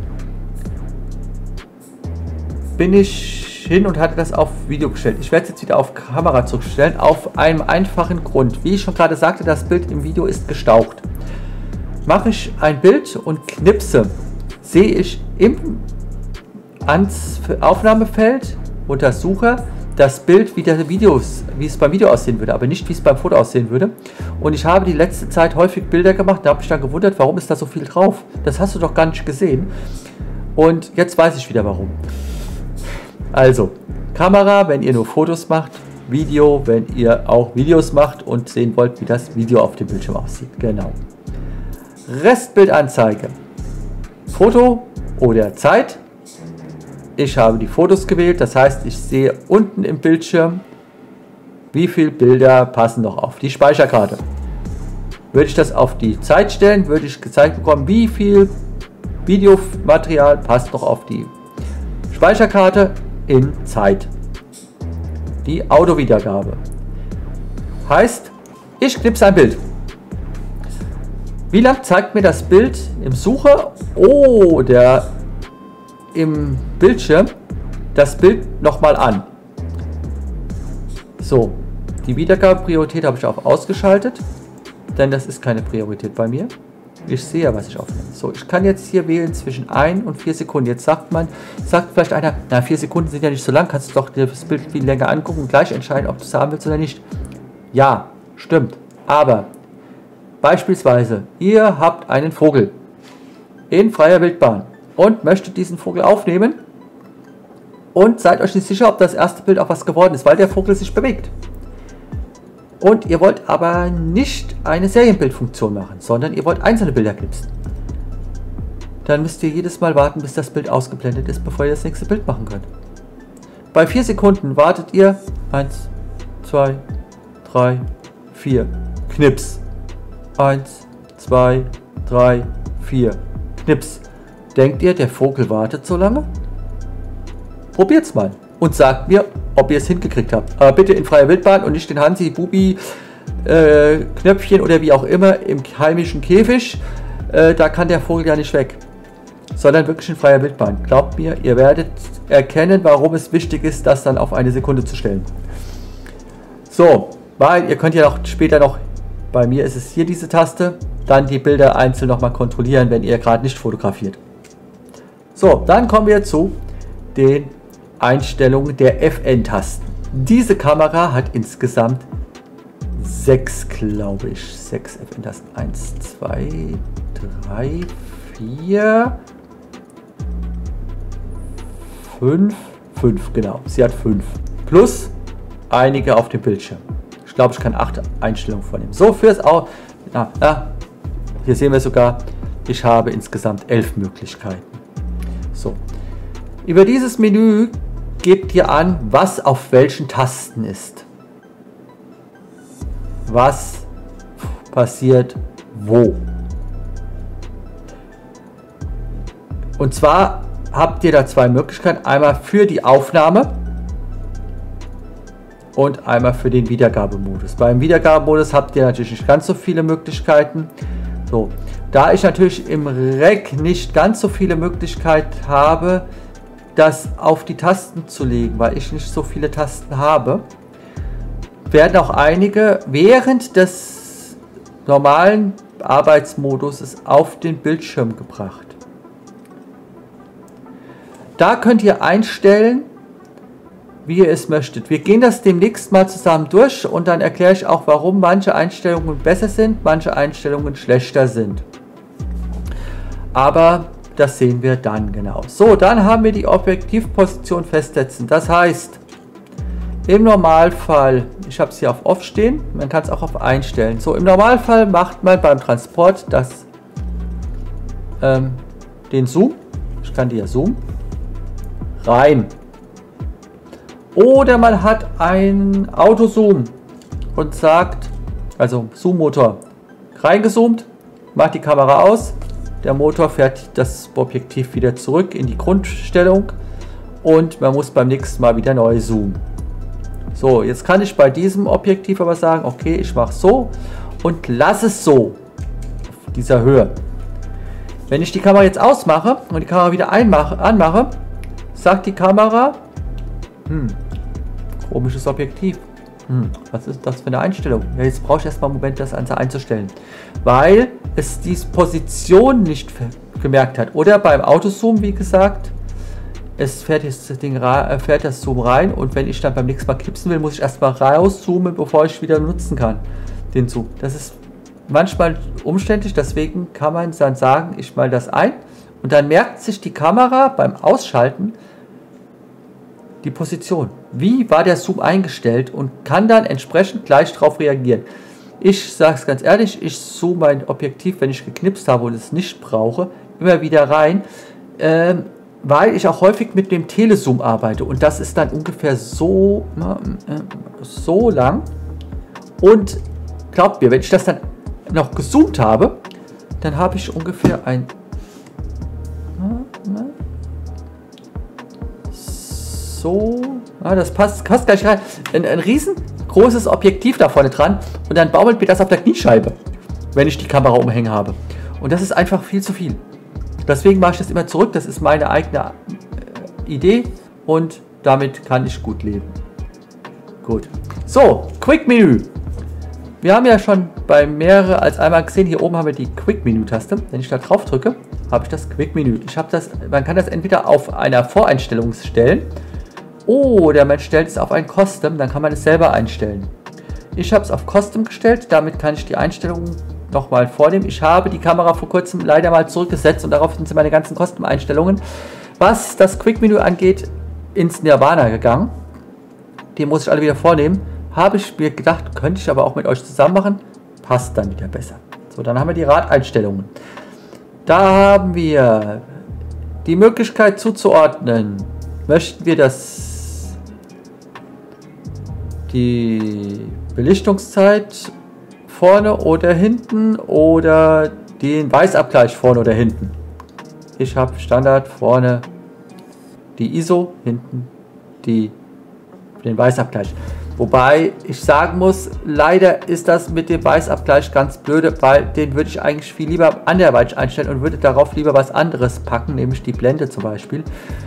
Speaker 1: bin ich hin und hatte das auf Video gestellt. Ich werde es jetzt wieder auf Kamera zurückstellen, auf einem einfachen Grund. Wie ich schon gerade sagte, das Bild im Video ist gestaucht. Mache ich ein Bild und knipse, sehe ich im Aufnahmefeld unter Sucher das Bild, wie, der Videos, wie es beim Video aussehen würde, aber nicht, wie es beim Foto aussehen würde. Und ich habe die letzte Zeit häufig Bilder gemacht, da habe ich dann gewundert, warum ist da so viel drauf? Das hast du doch gar nicht gesehen. Und jetzt weiß ich wieder, warum. Also, Kamera, wenn ihr nur Fotos macht, Video, wenn ihr auch Videos macht und sehen wollt, wie das Video auf dem Bildschirm aussieht. Genau. Restbildanzeige. Foto oder Zeit. Ich habe die Fotos gewählt, das heißt, ich sehe unten im Bildschirm, wie viele Bilder passen noch auf die Speicherkarte. Würde ich das auf die Zeit stellen, würde ich gezeigt bekommen, wie viel Videomaterial passt noch auf die Speicherkarte in Zeit. Die Autowiedergabe. Heißt, ich knipse ein Bild. Wie lang zeigt mir das Bild im Sucher oder im Bildschirm das Bild nochmal an? So, die Wiedergabepriorität habe ich auf ausgeschaltet, denn das ist keine Priorität bei mir. Ich sehe ja, was ich aufnehme. So, ich kann jetzt hier wählen zwischen ein und vier Sekunden. Jetzt sagt man, sagt vielleicht einer, na, vier Sekunden sind ja nicht so lang, kannst du doch das Bild viel länger angucken und gleich entscheiden, ob du es haben willst oder nicht. Ja, stimmt. Aber beispielsweise, ihr habt einen Vogel in freier Wildbahn und möchtet diesen Vogel aufnehmen und seid euch nicht sicher, ob das erste Bild auch was geworden ist, weil der Vogel sich bewegt. Und ihr wollt aber nicht eine Serienbildfunktion machen, sondern ihr wollt einzelne Bilder knipsen. Dann müsst ihr jedes Mal warten, bis das Bild ausgeblendet ist, bevor ihr das nächste Bild machen könnt. Bei vier Sekunden wartet ihr eins, zwei, drei, vier, Knips. eins, zwei, drei, vier, Knips. Denkt ihr, der Vogel wartet so lange? Probiert's mal und sagt mir, ob ihr es hingekriegt habt. Aber bitte in freier Wildbahn und nicht den Hansi-Bubi-Knöpfchen äh, oder wie auch immer im heimischen Käfig. Äh, da kann der Vogel ja nicht weg. Sondern wirklich in freier Wildbahn. Glaubt mir, ihr werdet erkennen, warum es wichtig ist, das dann auf eine Sekunde zu stellen. So, weil ihr könnt ja auch später noch, bei mir ist es hier diese Taste, dann die Bilder einzeln nochmal kontrollieren, wenn ihr gerade nicht fotografiert. So, dann kommen wir zu den Einstellungen der F N-Tasten. Diese Kamera hat insgesamt sechs, glaube ich, sechs F N-Tasten. eins, zwei, drei, vier, fünf, fünf, genau. Sie hat fünf. Plus einige auf dem Bildschirm. Ich glaube, ich kann acht Einstellungen vornehmen. So, fürs auch. Ah, ah, hier sehen wir sogar Ich habe insgesamt elf Möglichkeiten. So. Über dieses Menü gebt ihr an, was auf welchen Tasten ist. Was passiert wo. Und zwar habt ihr da zwei Möglichkeiten. Einmal für die Aufnahme und einmal für den Wiedergabemodus. Beim Wiedergabemodus habt ihr natürlich nicht ganz so viele Möglichkeiten. So, da ich natürlich im Rec nicht ganz so viele Möglichkeiten habe, das auf die Tasten zu legen, weil ich nicht so viele Tasten habe, werden auch einige während des normalen Arbeitsmodus auf den Bildschirm gebracht. Da könnt ihr einstellen, wie ihr es möchtet. Wir gehen das demnächst mal zusammen durch und dann erkläre ich auch, warum manche Einstellungen besser sind, manche Einstellungen schlechter sind. Aber das sehen wir dann genau. So, dann haben wir die Objektivposition festsetzen. Das heißt, im Normalfall, ich habe es hier auf Off stehen, man kann es auch auf Einstellen. So, im Normalfall macht man beim Transport das, ähm, den Zoom, ich kann die ja zoomen, rein. Oder man hat ein Autozoom und sagt, also Zoom-Motor reingezoomt, macht die Kamera aus, der Motor fährt das Objektiv wieder zurück in die Grundstellung und man muss beim nächsten Mal wieder neu zoomen. So, jetzt kann ich bei diesem Objektiv aber sagen, okay, ich mache so und lasse es so auf dieser Höhe. Wenn ich die Kamera jetzt ausmache und die Kamera wieder einmache, anmache, sagt die Kamera, hm, komisches Objektiv. Hm, was ist das für eine Einstellung? Ja, jetzt brauche ich erstmal einen Moment, das einzustellen. Weil es die Position nicht gemerkt hat. Oder beim Autozoom, wie gesagt, es fährt, das Ding, fährt das Zoom rein und wenn ich dann beim nächsten Mal knipsen will, muss ich erstmal rauszoomen, bevor ich wieder nutzen kann, den Zoom. Das ist manchmal umständlich, deswegen kann man dann sagen, ich mal das ein und dann merkt sich die Kamera beim Ausschalten die Position. Wie war der Zoom eingestellt und kann dann entsprechend gleich darauf reagieren. Ich sage es ganz ehrlich, ich zoome mein Objektiv, wenn ich geknipst habe und es nicht brauche, immer wieder rein, ähm, weil ich auch häufig mit dem Telezoom arbeite und das ist dann ungefähr so, äh, so lang und glaubt mir, wenn ich das dann noch gezoomt habe, dann habe ich ungefähr ein so, ja, das passt, passt gleich rein. Ein, ein riesengroßes Objektiv da vorne dran und dann baumelt mir das auf der Kniescheibe, wenn ich die Kamera umhängen habe. Und das ist einfach viel zu viel. Deswegen mache ich das immer zurück. Das ist meine eigene äh, Idee und damit kann ich gut leben. Gut. So, Quick-Menü. Wir haben ja schon bei mehrere als einmal gesehen, hier oben haben wir die Quick-Menü-Taste. Wenn ich da drauf drücke, habe ich das Quick-Menü. Ich habe das, man kann das entweder auf einer Voreinstellung stellen oder man stellt es auf ein Custom, dann kann man es selber einstellen. Ich habe es auf Custom gestellt, damit kann ich die Einstellungen nochmal vornehmen. Ich habe die Kamera vor kurzem leider mal zurückgesetzt und darauf sind meine ganzen Custom-Einstellungen, was das Quick-Menü angeht, ins Nirvana gegangen. Die muss ich alle wieder vornehmen. Habe ich mir gedacht, könnte ich aber auch mit euch zusammen machen. Passt dann wieder besser. So, dann haben wir die Radeinstellungen. Da haben wir die Möglichkeit zuzuordnen. Möchten wir das die Belichtungszeit vorne oder hinten oder den Weißabgleich vorne oder hinten? Ich habe Standard vorne die I S O, hinten die, den Weißabgleich. Wobei ich sagen muss, leider ist das mit dem Weißabgleich ganz blöde, weil den würde ich eigentlich viel lieber anderweitig einstellen und würde darauf lieber was anderes packen, nämlich die Blende zum Beispiel.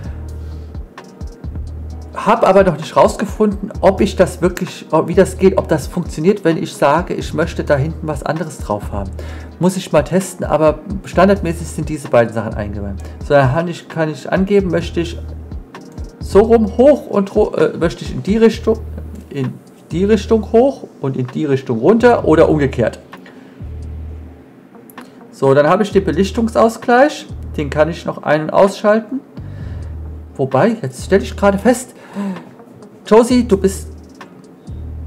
Speaker 1: Habe aber noch nicht rausgefunden, ob ich das wirklich, wie das geht, ob das funktioniert, wenn ich sage, ich möchte da hinten was anderes drauf haben. Muss ich mal testen, aber standardmäßig sind diese beiden Sachen eingebaut. So, dann kann ich, kann ich angeben, möchte ich so rum hoch und äh, möchte ich in die Richtung, in die Richtung hoch und in die Richtung runter oder umgekehrt. So, dann habe ich den Belichtungsausgleich, den kann ich noch ein- und ausschalten. Wobei, jetzt stelle ich gerade fest, Josie, du bist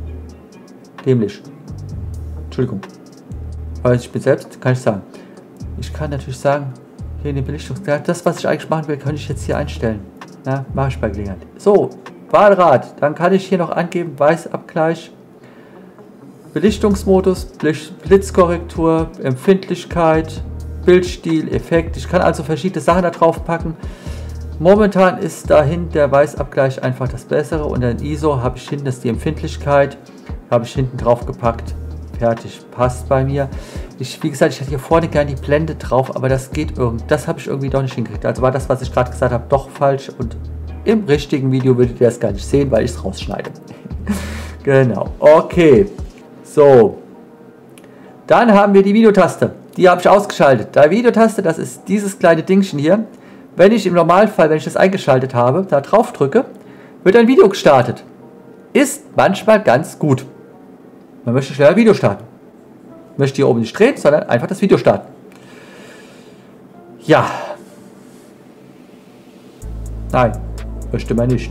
Speaker 1: dämlich. Entschuldigung. Weil ich bin selbst, kann ich sagen. ich kann natürlich sagen, hier in den Belichtungsgrad, das, was ich eigentlich machen will, könnte ich jetzt hier einstellen. Na, mache ich bei Gelegenheit. So, Quadrat. Dann kann ich hier noch angeben, Weißabgleich, Belichtungsmodus, Blitzkorrektur, Empfindlichkeit, Bildstil, Effekt. Ich kann also verschiedene Sachen da drauf packen. Momentan ist dahin der Weißabgleich einfach das Bessere und dann I S O habe ich hinten, das ist die Empfindlichkeit, habe ich hinten drauf gepackt. Fertig, passt bei mir. Ich, wie gesagt, ich hätte hier vorne gerne die Blende drauf, aber das geht irgendwie, das habe ich irgendwie doch nicht hingekriegt. Also war das, was ich gerade gesagt habe, doch falsch und im richtigen Video würdet ihr das gar nicht sehen, weil ich es rausschneide. Genau, okay. So. Dann haben wir die Videotaste. Die habe ich ausgeschaltet. Die Videotaste, das ist dieses kleine Dingchen hier. Wenn ich im Normalfall, wenn ich das eingeschaltet habe, da drauf drücke, wird ein Video gestartet. Ist manchmal ganz gut. Man möchte schneller ein Video starten. Möchte hier oben nicht drehen, sondern einfach das Video starten. Ja. Nein, möchte man nicht.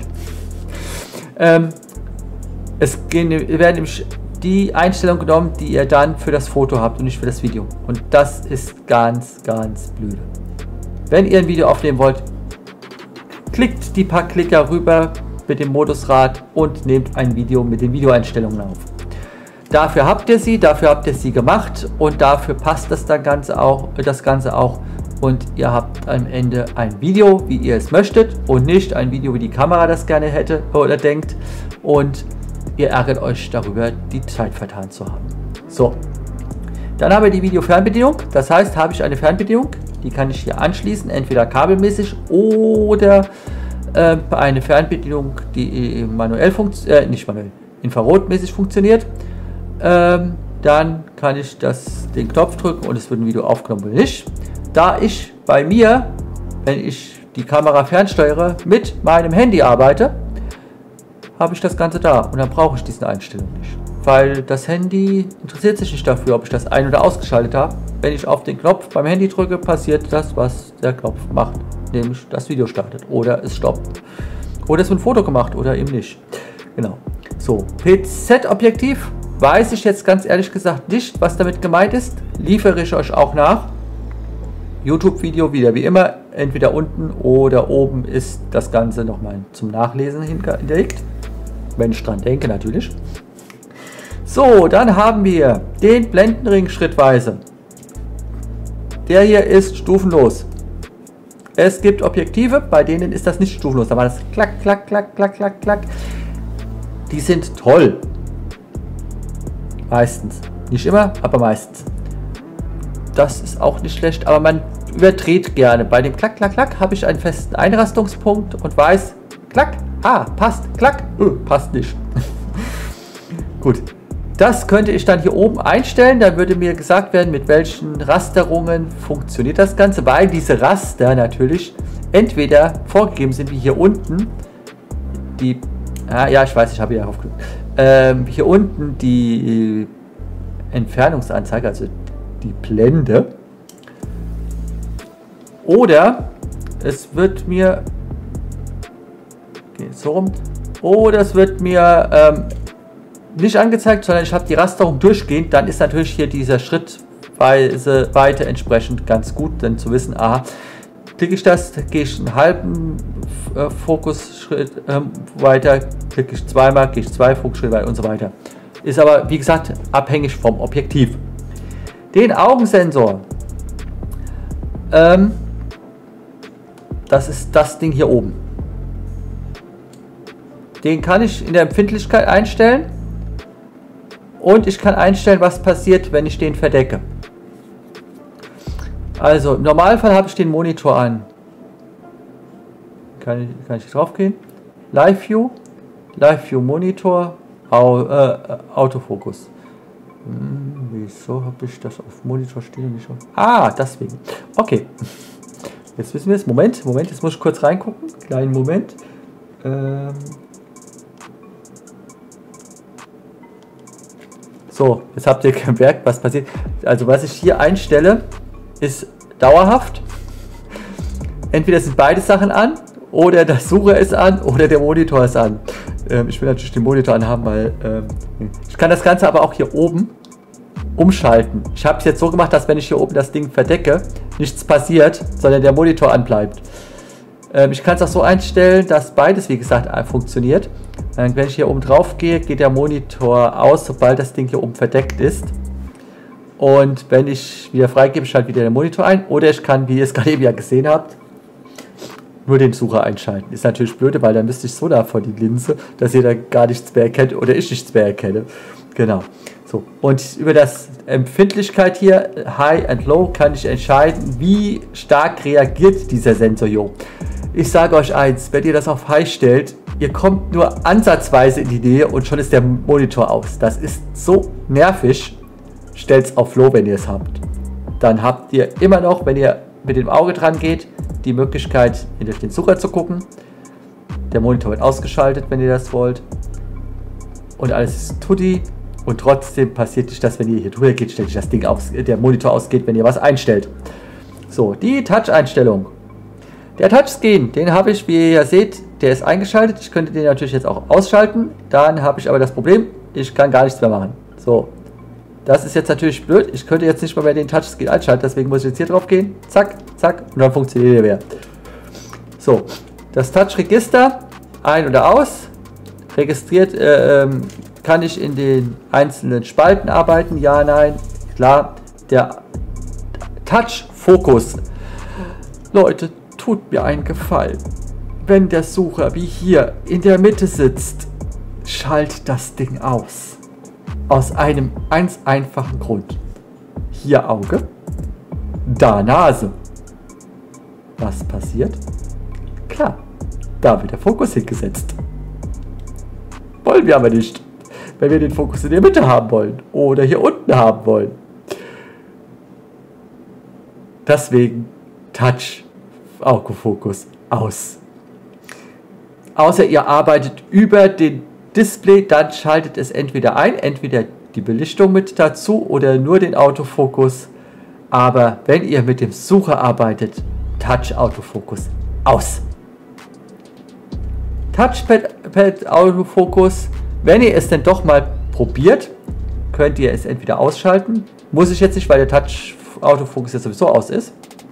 Speaker 1: Ähm, es gehen, werden nämlich die Einstellungen genommen, die ihr dann für das Foto habt und nicht für das Video. Und das ist ganz, ganz blöd. Wenn ihr ein Video aufnehmen wollt, klickt die paar Klicker rüber mit dem Modusrad und nehmt ein Video mit den Videoeinstellungen auf. Dafür habt ihr sie, dafür habt ihr sie gemacht und dafür passt das, dann Ganze auch, das Ganze auch. Und ihr habt am Ende ein Video, wie ihr es möchtet und nicht ein Video, wie die Kamera das gerne hätte oder denkt. Und ihr ärgert euch darüber, die Zeit vertan zu haben. So, dann haben wir die Video-Fernbedienung. Das heißt, habe ich eine Fernbedienung, die kann ich hier anschließen, entweder kabelmäßig oder äh, eine Fernbedienung, die manuell funktioniert, äh, nicht manuell, infrarotmäßig funktioniert. Ähm, dann kann ich das, den Knopf drücken und es wird ein Video aufgenommen oder nicht. Da ich bei mir, wenn ich die Kamera fernsteuere, mit meinem Handy arbeite, habe ich das Ganze da und dann brauche ich diese Einstellung nicht. Weil das Handy interessiert sich nicht dafür, ob ich das ein- oder ausgeschaltet habe. Wenn ich auf den Knopf beim Handy drücke, passiert das, was der Knopf macht. Nämlich das Video startet oder es stoppt. Oder es wird ein Foto gemacht oder eben nicht. Genau. So, P Z-Objektiv. Weiß ich jetzt ganz ehrlich gesagt nicht, was damit gemeint ist. Liefere ich euch auch nach. YouTube-Video wieder wie immer. Entweder unten oder oben ist das Ganze nochmal zum Nachlesen hingelegt. Wenn ich dran denke natürlich. So, dann haben wir den Blendenring schrittweise. Der hier ist stufenlos. Es gibt Objektive, bei denen ist das nicht stufenlos. Da war das klack, klack, klack, klack, klack, klack. Die sind toll. Meistens. Nicht immer, aber meistens. Das ist auch nicht schlecht, aber man überdreht gerne. Bei dem Klack, Klack, Klack habe ich einen festen Einrastungspunkt und weiß, Klack, ah, passt, Klack, öh, passt nicht. Gut, das könnte ich dann hier oben einstellen. Dann würde mir gesagt werden, mit welchen Rasterungen funktioniert das Ganze, weil diese Raster natürlich entweder vorgegeben sind, wie hier unten, die, ah, ja, ich weiß, ich habe hier aufgedrückt. Ähm, hier unten die Entfernungsanzeige, also die Blende. Oder es wird mir, okay, so rum, oder es wird mir ähm, nicht angezeigt, sondern ich habe die Rasterung durchgehend. Dann ist natürlich hier dieser schrittweise Weite entsprechend ganz gut, denn zu wissen, aha, klicke ich das, gehe ich einen halben äh, Fokusschritt ähm, weiter, klicke ich zweimal, gehe ich zwei Fokusschritte weiter und so weiter. Ist aber, wie gesagt, abhängig vom Objektiv. Den Augensensor, ähm, das ist das Ding hier oben. Den kann ich in der Empfindlichkeit einstellen und ich kann einstellen, was passiert, wenn ich den verdecke. Also im Normalfall habe ich den Monitor an. Kann ich, kann ich drauf gehen? Live View, Live View Monitor, Au, äh, Autofokus. Hm, wieso habe ich das auf Monitor stehen und nicht auf... Ah, deswegen. Okay. Jetzt wissen wir es. Moment, Moment, jetzt muss ich kurz reingucken. Kleinen Moment. Ähm so, jetzt habt ihr gemerkt, was passiert. Also was ich hier einstelle, ist dauerhaft. Entweder sind beide Sachen an, oder der Sucher ist an, oder der Monitor ist an. Ähm, ich will natürlich den Monitor anhaben, weil ähm, ich kann das Ganze aber auch hier oben umschalten. Ich habe es jetzt so gemacht, dass wenn ich hier oben das Ding verdecke, nichts passiert, sondern der Monitor anbleibt. Ähm, ich kann es auch so einstellen, dass beides, wie gesagt, funktioniert. Ähm, wenn ich hier oben drauf gehe, geht der Monitor aus, sobald das Ding hier oben verdeckt ist. Und wenn ich wieder freigebe, schalte wieder der Monitor ein. Oder ich kann, wie ihr es gerade eben ja gesehen habt, nur den Sucher einschalten. Ist natürlich blöde, weil dann müsste ich so da vor die Linse, dass ihr da gar nichts mehr erkennt oder ich nichts mehr erkenne. Genau. So. Und über das Empfindlichkeit hier, High and Low, kann ich entscheiden, wie stark reagiert dieser Sensor hier. Ich sage euch eins, wenn ihr das auf High stellt, ihr kommt nur ansatzweise in die Nähe und schon ist der Monitor aus. Das ist so nervig. Stellt es auf Low, wenn ihr es habt. Dann habt ihr immer noch, wenn ihr mit dem Auge dran geht, die Möglichkeit, durch den Sucher zu gucken. Der Monitor wird ausgeschaltet, wenn ihr das wollt. Und alles ist tutti. Und trotzdem passiert nicht das, wenn ihr hier drüber geht, stellt sich das Ding aus, der Monitor ausgeht, wenn ihr was einstellt. So, die Touch-Einstellung. Der Touchscreen, den habe ich, wie ihr seht, der ist eingeschaltet. Ich könnte den natürlich jetzt auch ausschalten. Dann habe ich aber das Problem, ich kann gar nichts mehr machen. So, das ist jetzt natürlich blöd. Ich könnte jetzt nicht mal mehr den Touchscreen einschalten, deswegen muss ich jetzt hier drauf gehen. Zack, zack, und dann funktioniert er wieder. So, das Touch-Register, ein- oder aus. Registriert, äh, ähm, kann ich in den einzelnen Spalten arbeiten? Ja, nein. Klar, der Touch-Fokus. Leute, tut mir einen Gefallen. Wenn der Sucher wie hier in der Mitte sitzt, schaltet das Ding aus. Aus einem ganz einfachen Grund. Hier Auge, da Nase. Was passiert? Klar, da wird der Fokus hingesetzt. Wollen wir aber nicht. Wenn wir den Fokus in der Mitte haben wollen oder hier unten haben wollen. Deswegen Touch, Autofokus aus. Außer ihr arbeitet über den Display, dann schaltet es entweder ein, entweder die Belichtung mit dazu oder nur den Autofokus. Aber wenn ihr mit dem Sucher arbeitet, Touch Autofokus aus. Touchpad Autofokus. Wenn ihr es denn doch mal probiert, könnt ihr es entweder ausschalten. Muss ich jetzt nicht, weil der Touch Autofokus jetzt sowieso aus ist.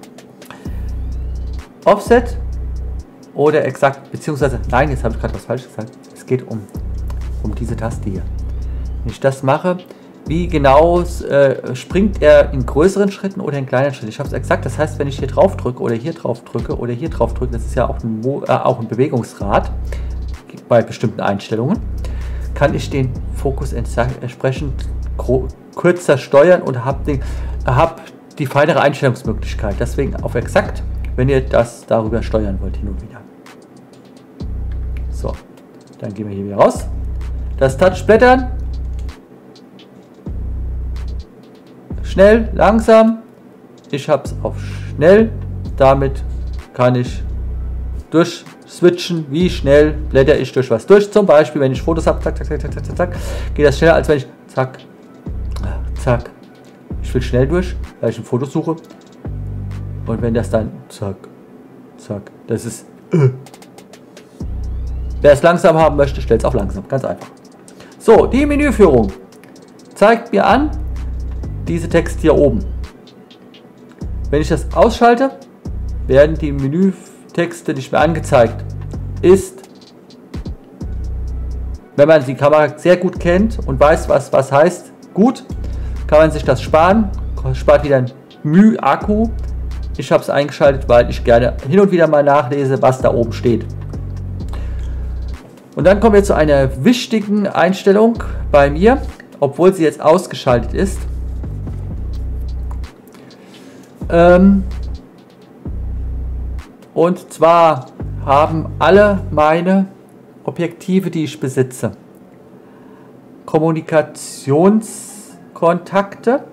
Speaker 1: Offset oder exakt, beziehungsweise, nein, jetzt habe ich gerade was falsch gesagt. Es geht um, um diese Taste hier. Wenn ich das mache, wie genau äh, springt er in größeren Schritten oder in kleineren Schritten? Ich habe es exakt, das heißt, wenn ich hier drauf drücke oder hier drauf drücke oder hier drauf drücke, das ist ja auch ein, Mo äh, auch ein Bewegungsrad bei bestimmten Einstellungen, kann ich den Fokus entsprechend kürzer steuern und habe hab die feinere Einstellungsmöglichkeit. Deswegen auf exakt, wenn ihr das darüber steuern wollt, hin und wieder. So, dann gehen wir hier wieder raus. Das Touchblättern. Schnell, langsam. Ich habe es auf schnell. Damit kann ich durch switchen, wie schnell blätter ich durch was durch. Zum Beispiel, wenn ich Fotos habe, zack, zack, zack, zack, zack, zack, geht das schneller, als wenn ich zack, zack. Ich will schnell durch, weil ich ein Foto suche. Und wenn das dann zack, zack, das ist. Äh. Wer es langsam haben möchte, stellt es auf langsam. Ganz einfach. So, die Menüführung zeigt mir an, diese Text hier oben. Wenn ich das ausschalte, werden die Menütexte nicht mehr angezeigt. Ist, wenn man die Kamera sehr gut kennt und weiß, was was heißt, gut, kann man sich das sparen. Spart wieder ein Mühe, Akku. Ich habe es eingeschaltet, weil ich gerne hin und wieder mal nachlese, was da oben steht. Und dann kommen wir zu einer wichtigen Einstellung bei mir, obwohl sie jetzt ausgeschaltet ist. Ähm und zwar haben alle meine Objektive, die ich besitze, Kommunikationskontakte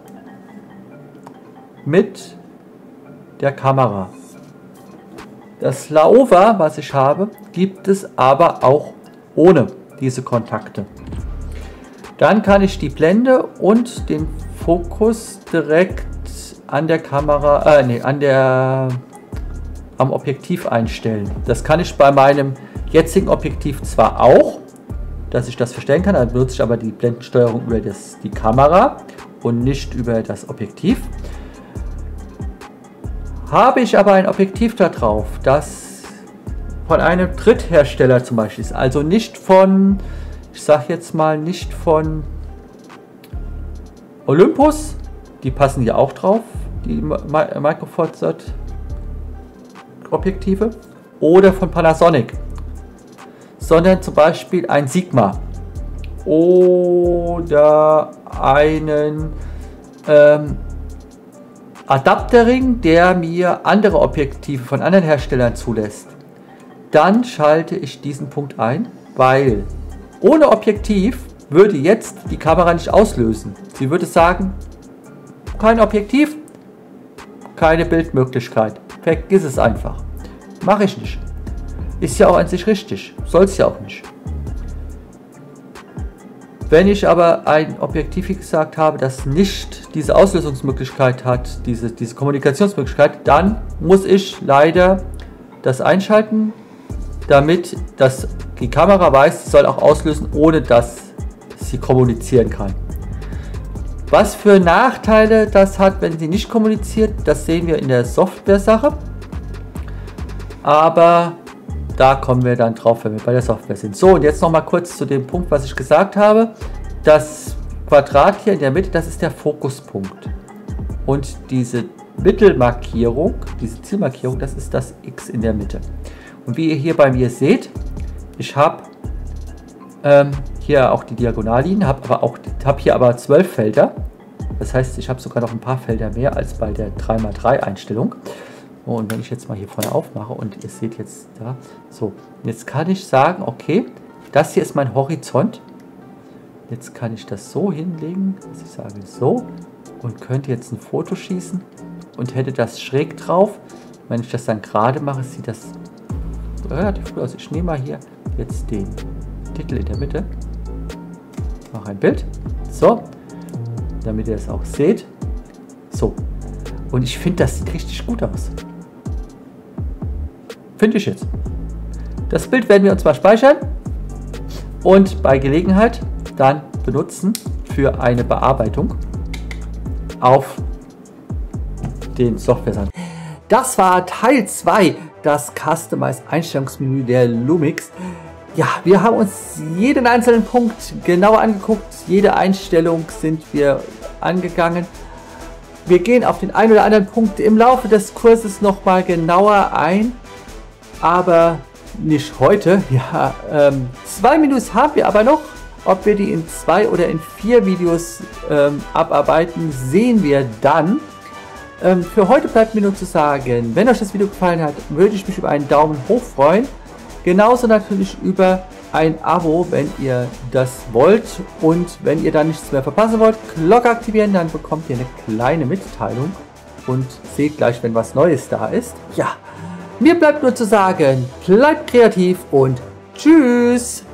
Speaker 1: mit der Kamera. Das Laowa, was ich habe, gibt es aber auch ohne diese Kontakte. Dann kann ich die Blende und den Fokus direkt an der Kamera, äh, nee, an der, am Objektiv einstellen. Das kann ich bei meinem jetzigen Objektiv zwar auch, dass ich das verstellen kann, dann benutze ich aber die Blendensteuerung über das, die Kamera und nicht über das Objektiv. Habe ich aber ein Objektiv da drauf, das von einem Dritthersteller zum Beispiel ist, also nicht von, ich sage jetzt mal nicht von Olympus, die passen hier auch drauf, die Micro Four Third Objektive, oder von Panasonic, sondern zum Beispiel ein Sigma oder einen ähm, Adapterring, der mir andere Objektive von anderen Herstellern zulässt, dann schalte ich diesen Punkt ein, weil ohne Objektiv würde jetzt die Kamera nicht auslösen. Sie würde sagen, kein Objektiv, keine Bildmöglichkeit. Vergiss es einfach. Mache ich nicht. Ist ja auch an sich richtig. Soll es ja auch nicht. Wenn ich aber ein Objektiv, wie gesagt, habe, das nicht diese Auslösungsmöglichkeit hat, diese, diese Kommunikationsmöglichkeit, dann muss ich leider das einschalten, damit das, die Kamera weiß, sie soll auch auslösen, ohne dass sie kommunizieren kann. Was für Nachteile das hat, wenn sie nicht kommuniziert, das sehen wir in der Software-Sache. Aber da kommen wir dann drauf, wenn wir bei der Software sind. So, und jetzt noch mal kurz zu dem Punkt, was ich gesagt habe. Das Quadrat hier in der Mitte, das ist der Fokuspunkt. Und diese Mittelmarkierung, diese Zielmarkierung, das ist das X in der Mitte. Und wie ihr hier bei mir seht, ich habe ähm, hier auch die Diagonallinien, habe aber auch habe hier aber zwölf Felder. Das heißt, ich habe sogar noch ein paar Felder mehr als bei der drei mal drei Einstellung. Und wenn ich jetzt mal hier vorne aufmache und ihr seht jetzt da, so, jetzt kann ich sagen, okay, das hier ist mein Horizont. Jetzt kann ich das so hinlegen, dass ich sage so, und könnte jetzt ein Foto schießen und hätte das schräg drauf. Wenn ich das dann gerade mache, sieht das relativ gut aus. Ich nehme mal hier jetzt den Titel in der Mitte, mache ein Bild, so, damit ihr es auch seht, so. Und ich finde, das sieht richtig gut aus. Finde ich jetzt. Das Bild werden wir uns mal speichern und bei Gelegenheit dann benutzen für eine Bearbeitung auf den Software. Das war Teil zwei, das Customize Einstellungsmenü der Lumix. Ja, wir haben uns jeden einzelnen Punkt genauer angeguckt. Jede Einstellung sind wir angegangen. Wir gehen auf den einen oder anderen Punkt im Laufe des Kurses noch mal genauer ein, aber nicht heute. Ja, ähm, zwei Menüs haben wir aber noch. Ob wir die in zwei oder in vier Videos ähm, abarbeiten, sehen wir dann. Ähm, für heute bleibt mir nur zu sagen, wenn euch das Video gefallen hat, würde ich mich über einen Daumen hoch freuen. Genauso natürlich über ein Abo, wenn ihr das wollt, und wenn ihr dann nichts mehr verpassen wollt, Glocke aktivieren, dann bekommt ihr eine kleine Mitteilung und seht gleich, wenn was Neues da ist. Ja, mir bleibt nur zu sagen, bleibt kreativ und tschüss!